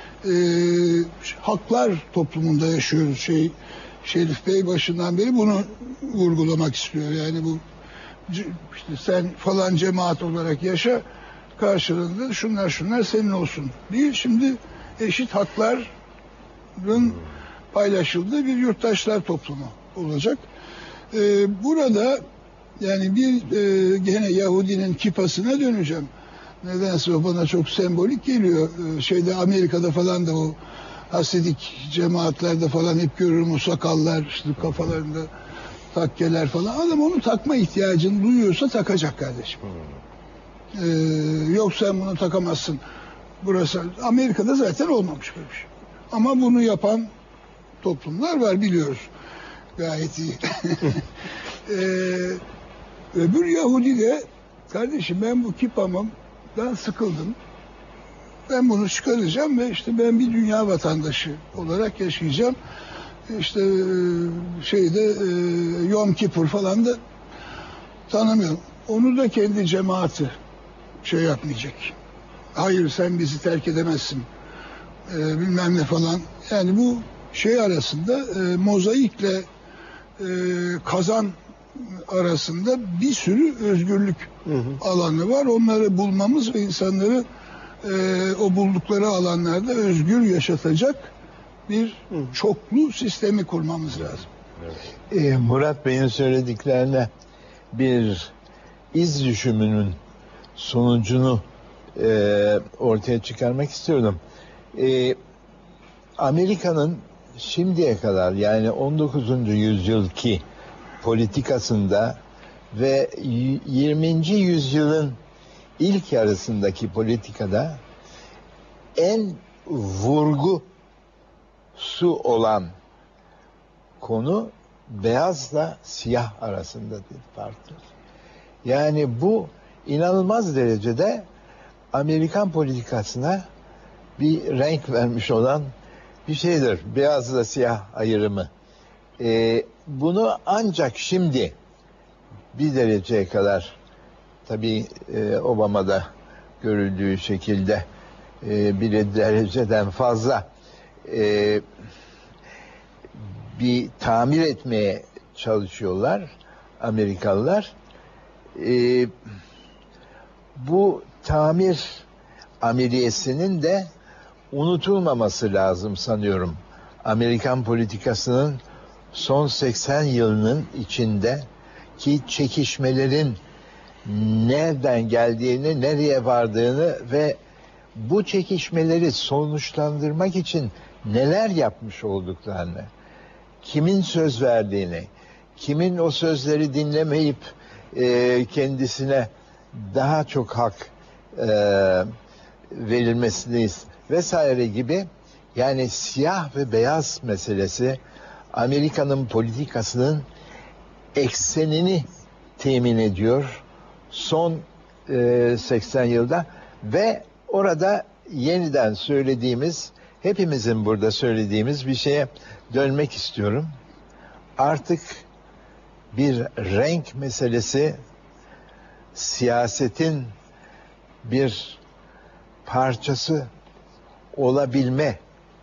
Haklar toplumunda yaşıyoruz. Şerif Bey başından beri bunu vurgulamak istiyor. Yani bu işte sen falan cemaat olarak yaşa, karşılığında şunlar senin olsun değil. Şimdi eşit hakların paylaşıldığı bir yurttaşlar toplumu olacak. Burada yani bir gene Yahudinin kipasına döneceğim. Nedense o bana çok sembolik geliyor. Amerika'da falan da o Hasidik cemaatlerde falan hep görürüm o sakallar, işte kafalarında takkeler falan. Adam onu takma ihtiyacını duyuyorsa takacak kardeşim. Yok sen bunu takamazsın. Burası Amerika'da zaten olmamış böyle bir şey. Ama bunu yapan toplumlar var, biliyoruz. Gayet iyi. Öbür Yahudi de, kardeşim ben bu kipamdan sıkıldım. Ben bunu çıkaracağım ve işte ben bir dünya vatandaşı olarak yaşayacağım. İşte Yom Kippur falan da tanımıyorum. Onu da kendi cemaati yapmayacak. Hayır, sen bizi terk edemezsin. Bilmem ne falan. Yani bu arasında mozaikle kazan arasında bir sürü özgürlük alanı var. Onları bulmamız ve insanları o buldukları alanlarda özgür yaşatacak bir çoklu sistemi kurmamız lazım.
Evet. Murat Bey'in söylediklerine bir iz düşümünün sonucunu ortaya çıkarmak istiyorum. Amerika'nın şimdiye kadar, yani 19. yüzyılki politikasında ve 20. yüzyılın ilk yarısındaki politikada en vurgusu olan konu beyazla siyah arasındadır farktır. Yani bu inanılmaz derecede Amerikan politikasına bir renk vermiş olan bir şeydir. Beyazla siyah ayrımı. Bunu ancak şimdi bir dereceye kadar, tabii Obama'da görüldüğü şekilde bir dereceden fazla bir tamir etmeye çalışıyorlar Amerikalılar. Bu tamir ameliyesinin de unutulmaması lazım sanıyorum. Amerikan politikasının son 80 yılının içinde ki çekişmelerin nereden geldiğini, nereye vardığını ve bu çekişmeleri sonuçlandırmak için neler yapmış olduklarını, kimin söz verdiğini, kimin o sözleri dinlemeyip kendisine daha çok hak verilmesini vesaire gibi, yani siyah ve beyaz meselesi Amerika'nın politikasının eksenini temin ediyor son 80 yılda ve orada yeniden söylediğimiz, hepimizin burada söylediğimiz bir şeye dönmek istiyorum. Artık bir renk meselesi siyasetin bir parçası olabilme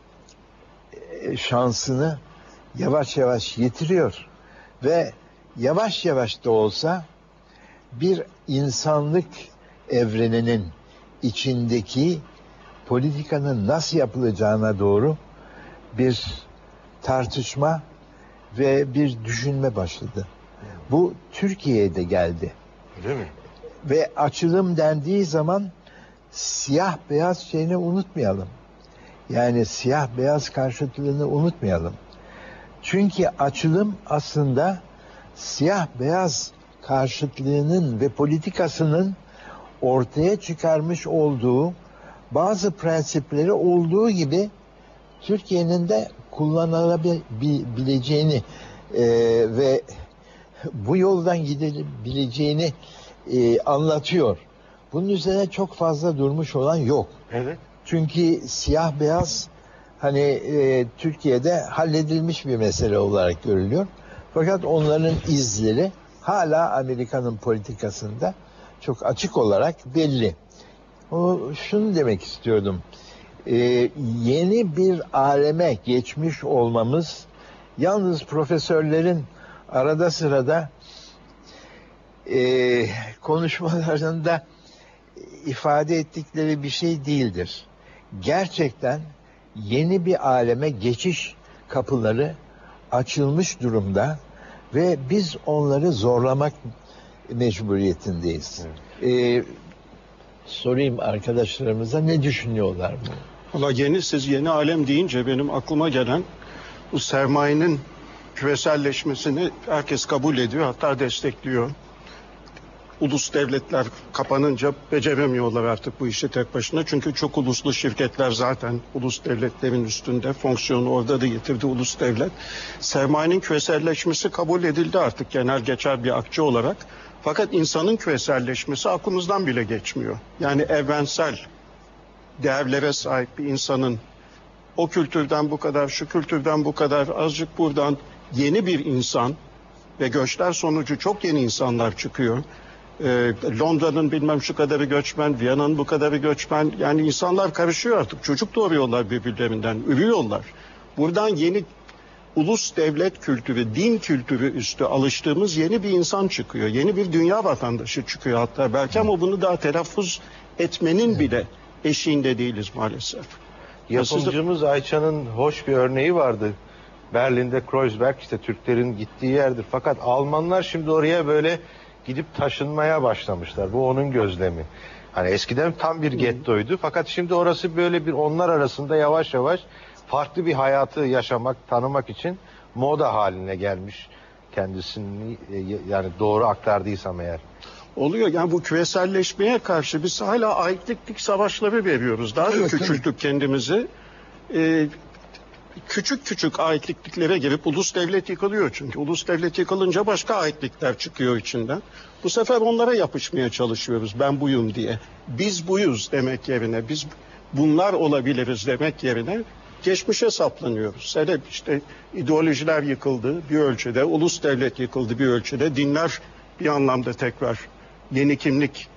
şansını yavaş yavaş yitiriyor ve yavaş yavaş da olsa bir insanlık evreninin içindeki politikanın nasıl yapılacağına doğru bir tartışma ve bir düşünme başladı. Bu Türkiye'de geldi.
Değil mi?
Ve açılım dendiği zaman siyah beyaz şeyini unutmayalım. Yani siyah beyaz karşıtlığını unutmayalım. Çünkü açılım aslında siyah beyaz karşıtlığının ve politikasının ortaya çıkarmış olduğu bazı prensipleri olduğu gibi Türkiye'nin de kullanılabileceğini ve bu yoldan gidebileceğini anlatıyor. Bunun üzerine çok fazla durmuş olan yok.
Evet.
Çünkü siyah beyaz Türkiye'de halledilmiş bir mesele olarak görülüyor. Fakat onların izleri hala Amerika'nın politikasında çok açık olarak belli. Şunu demek istiyordum. Yeni bir aleme geçmiş olmamız yalnız profesörlerin arada sırada konuşmalarında ifade ettikleri bir şey değildir. Gerçekten yeni bir aleme geçiş kapıları açılmış durumda ve biz onları zorlamak mecburiyetindeyiz. Evet. Sorayım arkadaşlarımıza, ne düşünüyorlar bu?
Valla siz yeni alem deyince benim aklıma gelen, bu sermayenin küreselleşmesini herkes kabul ediyor, hatta destekliyor. ulus devletler kapanınca beceremiyorlar artık bu işi tek başına. Çünkü çok uluslu şirketler zaten ulus devletlerin üstünde. Fonksiyonu orada da getirdi ulus devlet. Sermayenin küreselleşmesi kabul edildi artık genel geçer bir akçe olarak. Fakat insanın küreselleşmesi aklımızdan bile geçmiyor. Yani evrensel değerlere sahip bir insanın o kültürden bu kadar, şu kültürden bu kadar, azıcık buradan yeni bir insan ve göçler sonucu çok yeni insanlar çıkıyor. Londra'nın bilmem şu kadarı göçmen, Viyana'nın bu kadarı göçmen. Yani insanlar karışıyor artık. Çocuk doğuruyorlar birbirlerinden, ürüyorlar. Buradan yeni ulus devlet kültürü, din kültürü üstü alıştığımız yeni bir insan çıkıyor. Yeni bir dünya vatandaşı çıkıyor hatta belki ama bunu daha telaffuz etmenin bile eşiğinde değiliz maalesef.
Yapımcımız Ayça'nın hoş bir örneği vardı. Berlin'de Kreuzberg işte Türklerin gittiği yerdir. Fakat Almanlar şimdi oraya böyle gidip taşınmaya başlamışlar. Bu onun gözlemi. Hani eskiden tam bir gettoydu. Fakat şimdi orası böyle bir onlar arasında yavaş yavaş farklı bir hayatı yaşamak, tanımak için moda haline gelmiş. Kendisini yani doğru aktardıysam eğer.
Oluyor yani bu küreselleşmeye karşı biz hala aitlik savaşları veriyoruz. Daha da küçültüp kendimizi küçük küçük aitliklere girip ulus devlet yıkılıyor çünkü. Ulus devlet yıkılınca başka aitlikler çıkıyor içinden. Bu sefer onlara yapışmaya çalışıyoruz ben buyum diye. Biz buyuz demek yerine, biz bunlar olabiliriz demek yerine geçmişe saplanıyoruz. Sebep işte ideolojiler yıkıldı bir ölçüde, ulus devlet yıkıldı bir ölçüde, dinler bir anlamda tekrar yeni kimlik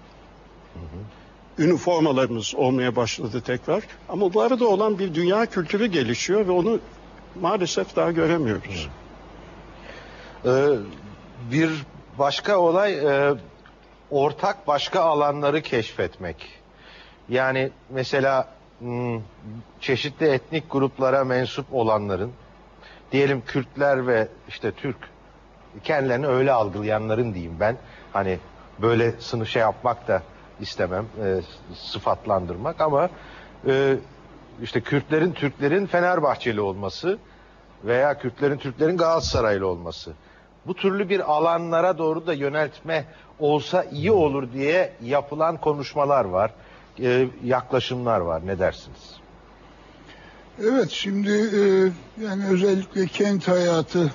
üniformalarımız olmaya başladı tekrar. Ama bu arada olan bir dünya kültürü gelişiyor ve onu maalesef daha göremiyoruz.
Bir başka olay ortak başka alanları keşfetmek. Yani mesela çeşitli etnik gruplara mensup olanların, diyelim Kürtler ve işte Türk, kendilerini öyle algılayanların diyeyim ben. Hani böyle sınıf şey yapmak da istemem, sıfatlandırmak ama işte Türklerin Fenerbahçeli olması veya Türklerin Galatasaraylı olması. Bu türlü bir alanlara doğru da yöneltme olsa iyi olur diye yapılan konuşmalar var, yaklaşımlar var. Ne dersiniz?
Evet, şimdi yani özellikle kent hayatı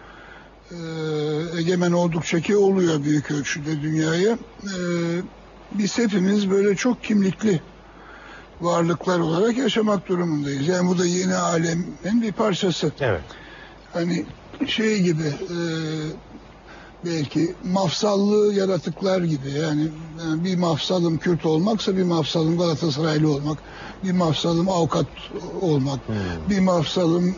egemen oldukça ki oluyor büyük ölçüde dünyaya. Biz hepimiz böyle çok kimlikli varlıklar olarak yaşamak durumundayız. Yani bu da yeni alemin bir parçası.
Evet.
Hani şey gibi belki mafsallı yaratıklar gibi yani bir mafsalım Kürt olmaksa bir mafsalım Galatasaraylı olmak, bir mafsalım avukat olmak, bir mafsalım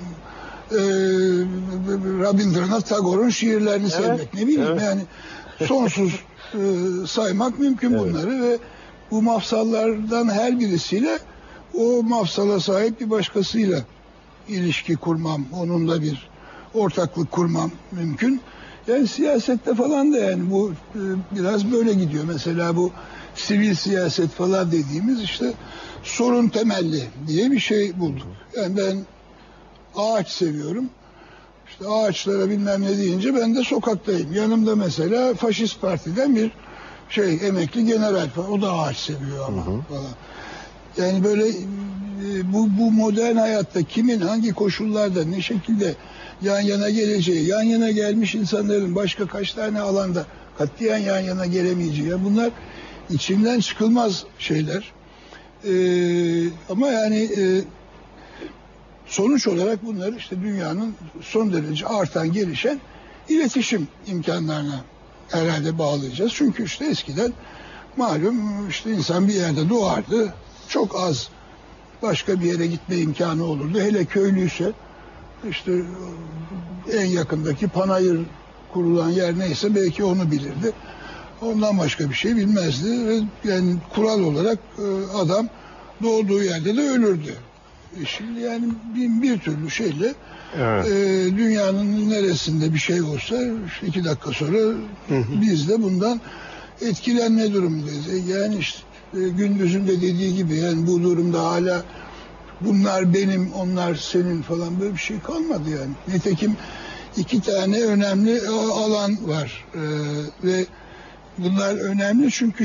Rabindranath Tagore'un şiirlerini sevmek, ne bileyim yani sonsuz saymak mümkün bunları ve bu mafsallardan her birisiyle o mafsala sahip bir başkasıyla ilişki kurmam, onunla bir ortaklık kurmam mümkün. Yani siyasette falan da yani bu biraz böyle gidiyor. Mesela bu sivil siyaset falan dediğimiz işte sorun temelli diye bir şey bulduk. Yani ben ağaç seviyorum. İşte ağaçlara bilmem ne deyince ben de sokaktayım. Yanımda mesela faşist partiden bir emekli general falan. O da ağaç seviyor ama falan. Yani böyle bu modern hayatta kimin hangi koşullarda ne şekilde yan yana geleceği, yan yana gelmiş insanların başka kaç tane alanda katiyen yan yana gelemeyeceği. Yani bunlar içinden çıkılmaz şeyler. Ama yani sonuç olarak bunlar işte dünyanın son derece artan, gelişen iletişim imkanlarına herhalde bağlayacağız. Çünkü işte eskiden malum işte insan bir yerde doğardı. Çok az başka bir yere gitme imkanı olurdu. Hele köylüyse işte en yakındaki panayır kurulan yer neyse belki onu bilirdi. Ondan başka bir şey bilmezdi. Ve yani kural olarak adam doğduğu yerde de ölürdü. Şimdi yani bir türlü şeyle dünyanın neresinde bir şey olsa 2 dakika sonra biz de bundan etkilenme durumundayız. Yani işte Gündüz'ün de dediği gibi yani bu durumda hala bunlar benim, onlar senin falan böyle bir şey kalmadı yani. Nitekim 2 tane önemli alan var ve bunlar önemli çünkü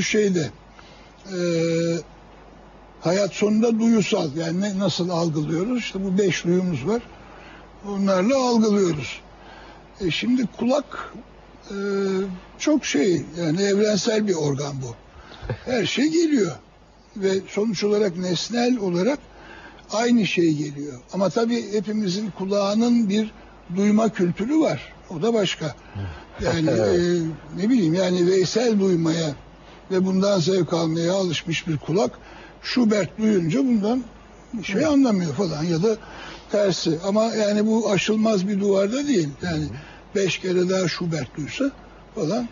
hayat sonunda duyusal, yani nasıl algılıyoruz? İşte bu 5 duyumuz var. Onlarla algılıyoruz. Şimdi kulak çok yani evrensel bir organ bu. Her şey geliyor. Ve sonuç olarak nesnel olarak aynı şey geliyor. Ama tabii hepimizin kulağının bir duyma kültürü var. O da başka. Yani ne bileyim, yani veysel duymaya ve bundan zevk almaya alışmış bir kulak Schubert duyunca bundan anlamıyor falan ya da tersi. Ama yani bu aşılmaz bir duvarda değil. Yani 5 kere daha Schubert duysa falan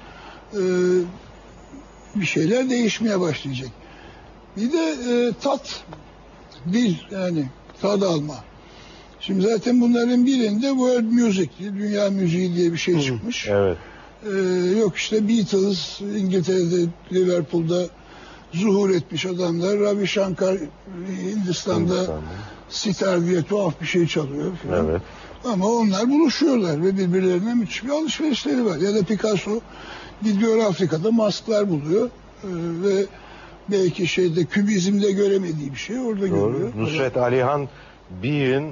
bir şeyler değişmeye başlayacak. Bir de tat, dil, yani tad alma. Şimdi zaten bunların birinde world music, dünya müziği diye bir şey çıkmış.
Evet.
Yok işte Beatles, İngiltere'de, Liverpool'da zuhur etmiş adamlar. Ravi Shankar Hindistan'da sitar diye tuhaf bir şey çalıyor falan.
Evet.
Ama onlar buluşuyorlar ve birbirlerine müthiş bir alışverişleri var. Ya da Picasso gidiyor Afrika'da masklar buluyor ve belki kübizmde göremediği bir şey orada görüyor.
Nusret Alihan Bey'in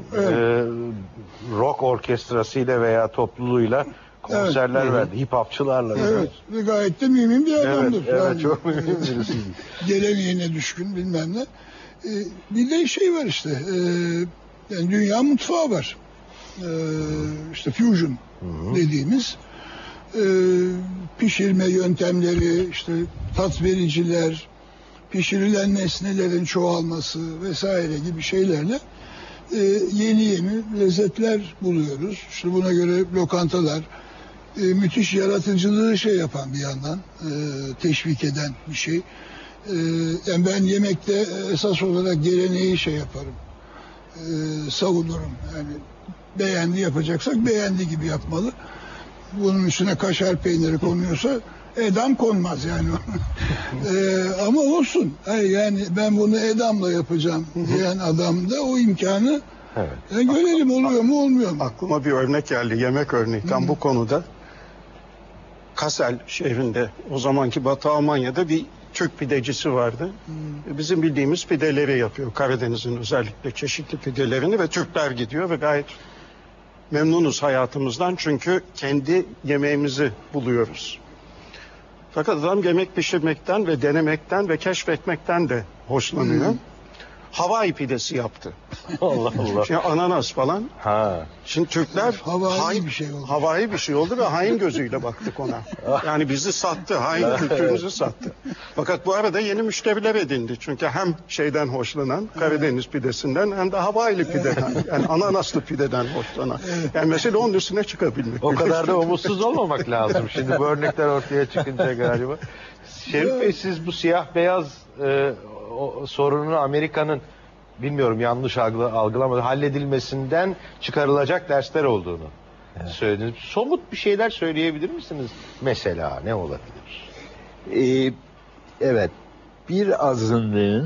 rock orkestrasıyla veya topluluğuyla konserler verdi. Hip hopçılarla.
Evet. Ve gayet de mümin bir adamdır.
Evet,
yani,
çok mümin birisi.
Geleneğine düşkün bilmem ne. Bir de var işte. Yani dünya mutfağı var. İşte fusion dediğimiz pişirme yöntemleri, işte tat vericiler, pişirilen nesnelerin çoğalması vesaire gibi şeylerle yeni lezzetler buluyoruz. İşte buna göre lokantalar müthiş yaratıcılığı yapan bir yandan teşvik eden bir şey. Yani ben yemekte esas olarak geleneği yaparım. Savunurum. Yani beğendi yapacaksak beğendi gibi yapmalı. Bunun üstüne kaşar peyniri konuyorsa edam konmaz yani. Ama olsun. Yani ben bunu edamla yapacağım diyen adam da o imkanı görelim, oluyor mu olmuyor mu?
Aklıma bir örnek geldi, yemek örneği tam bu konuda. Kassel şehrinde, o zamanki Batı Almanya'da bir Türk pidecisi vardı. Bizim bildiğimiz pideleri yapıyor. Karadeniz'in özellikle çeşitli pidelerini ve Türkler gidiyor ve gayet memnunuz hayatımızdan çünkü kendi yemeğimizi buluyoruz. Fakat adam yemek pişirmekten ve denemekten ve keşfetmekten de hoşlanıyor. Hawaii pidesi yaptı.
Allah Allah.
Şimdi ananas falan. Şimdi Türkler
Hawaii bir şey oldu.
Hawaii bir şey oldu ve hain gözüyle baktık ona. Yani bizi sattı, hain kültürümüzü sattı. Fakat bu arada yeni müşteriler edindi. Çünkü hem şeyden hoşlanan, Karadeniz pidesinden hem de Hawaii'li pideden, yani ananaslı pideden hoşlanan. Yani mesela onun üstüne çıkabilmek.
O kadar da umutsuz olmamak lazım. Şimdi bu örnekler ortaya çıkınca galiba. Şerif Bey, siz bu siyah beyaz sorununu Amerika'nın, bilmiyorum yanlış algılamadı, halledilmesinden çıkarılacak dersler olduğunu söylediniz. Somut bir şeyler söyleyebilir misiniz? Mesela ne olabilir?
Evet, bir azınlığın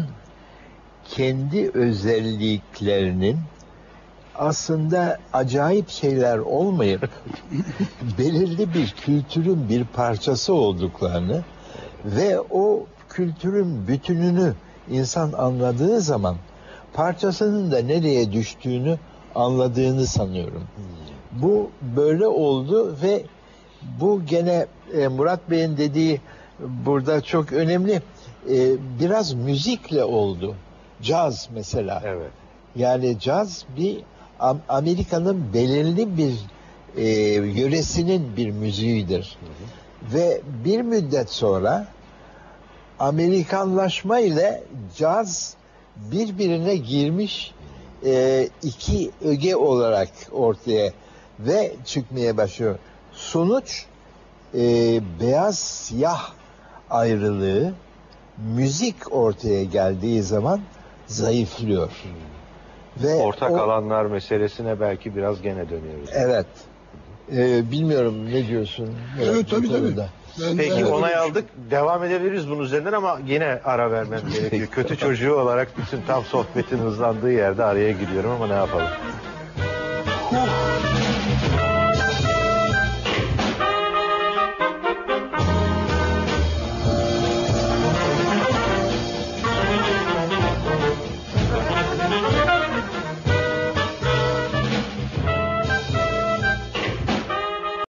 kendi özelliklerinin aslında acayip şeyler olmayıp belirli bir kültürün bir parçası olduklarını ve o kültürün bütününü insan anladığı zaman parçasının da nereye düştüğünü anladığını sanıyorum. Bu böyle oldu ve bu gene Murat Bey'in dediği burada çok önemli. Biraz müzikle oldu. Caz mesela.
Evet.
Yani caz bir Amerika'nın belirli bir yöresinin bir müziğidir. Ve bir müddet sonra Amerikanlaşma ile caz birbirine girmiş iki öge olarak ortaya ve çıkmaya başlıyor. Sonuç beyaz siyah ayrılığı müzik ortaya geldiği zaman zayıflıyor. Ve
ortak alanlar meselesine belki biraz gene dönüyoruz.
Evet. Bilmiyorum ne diyorsun?
Evet tabii.
Peki onay aldık. Devam edebiliriz bunun üzerinden ama yine ara vermem gerekiyor. Kötü çocuğu olarak bütün tam sohbetin hızlandığı yerde araya giriyorum ama ne yapalım?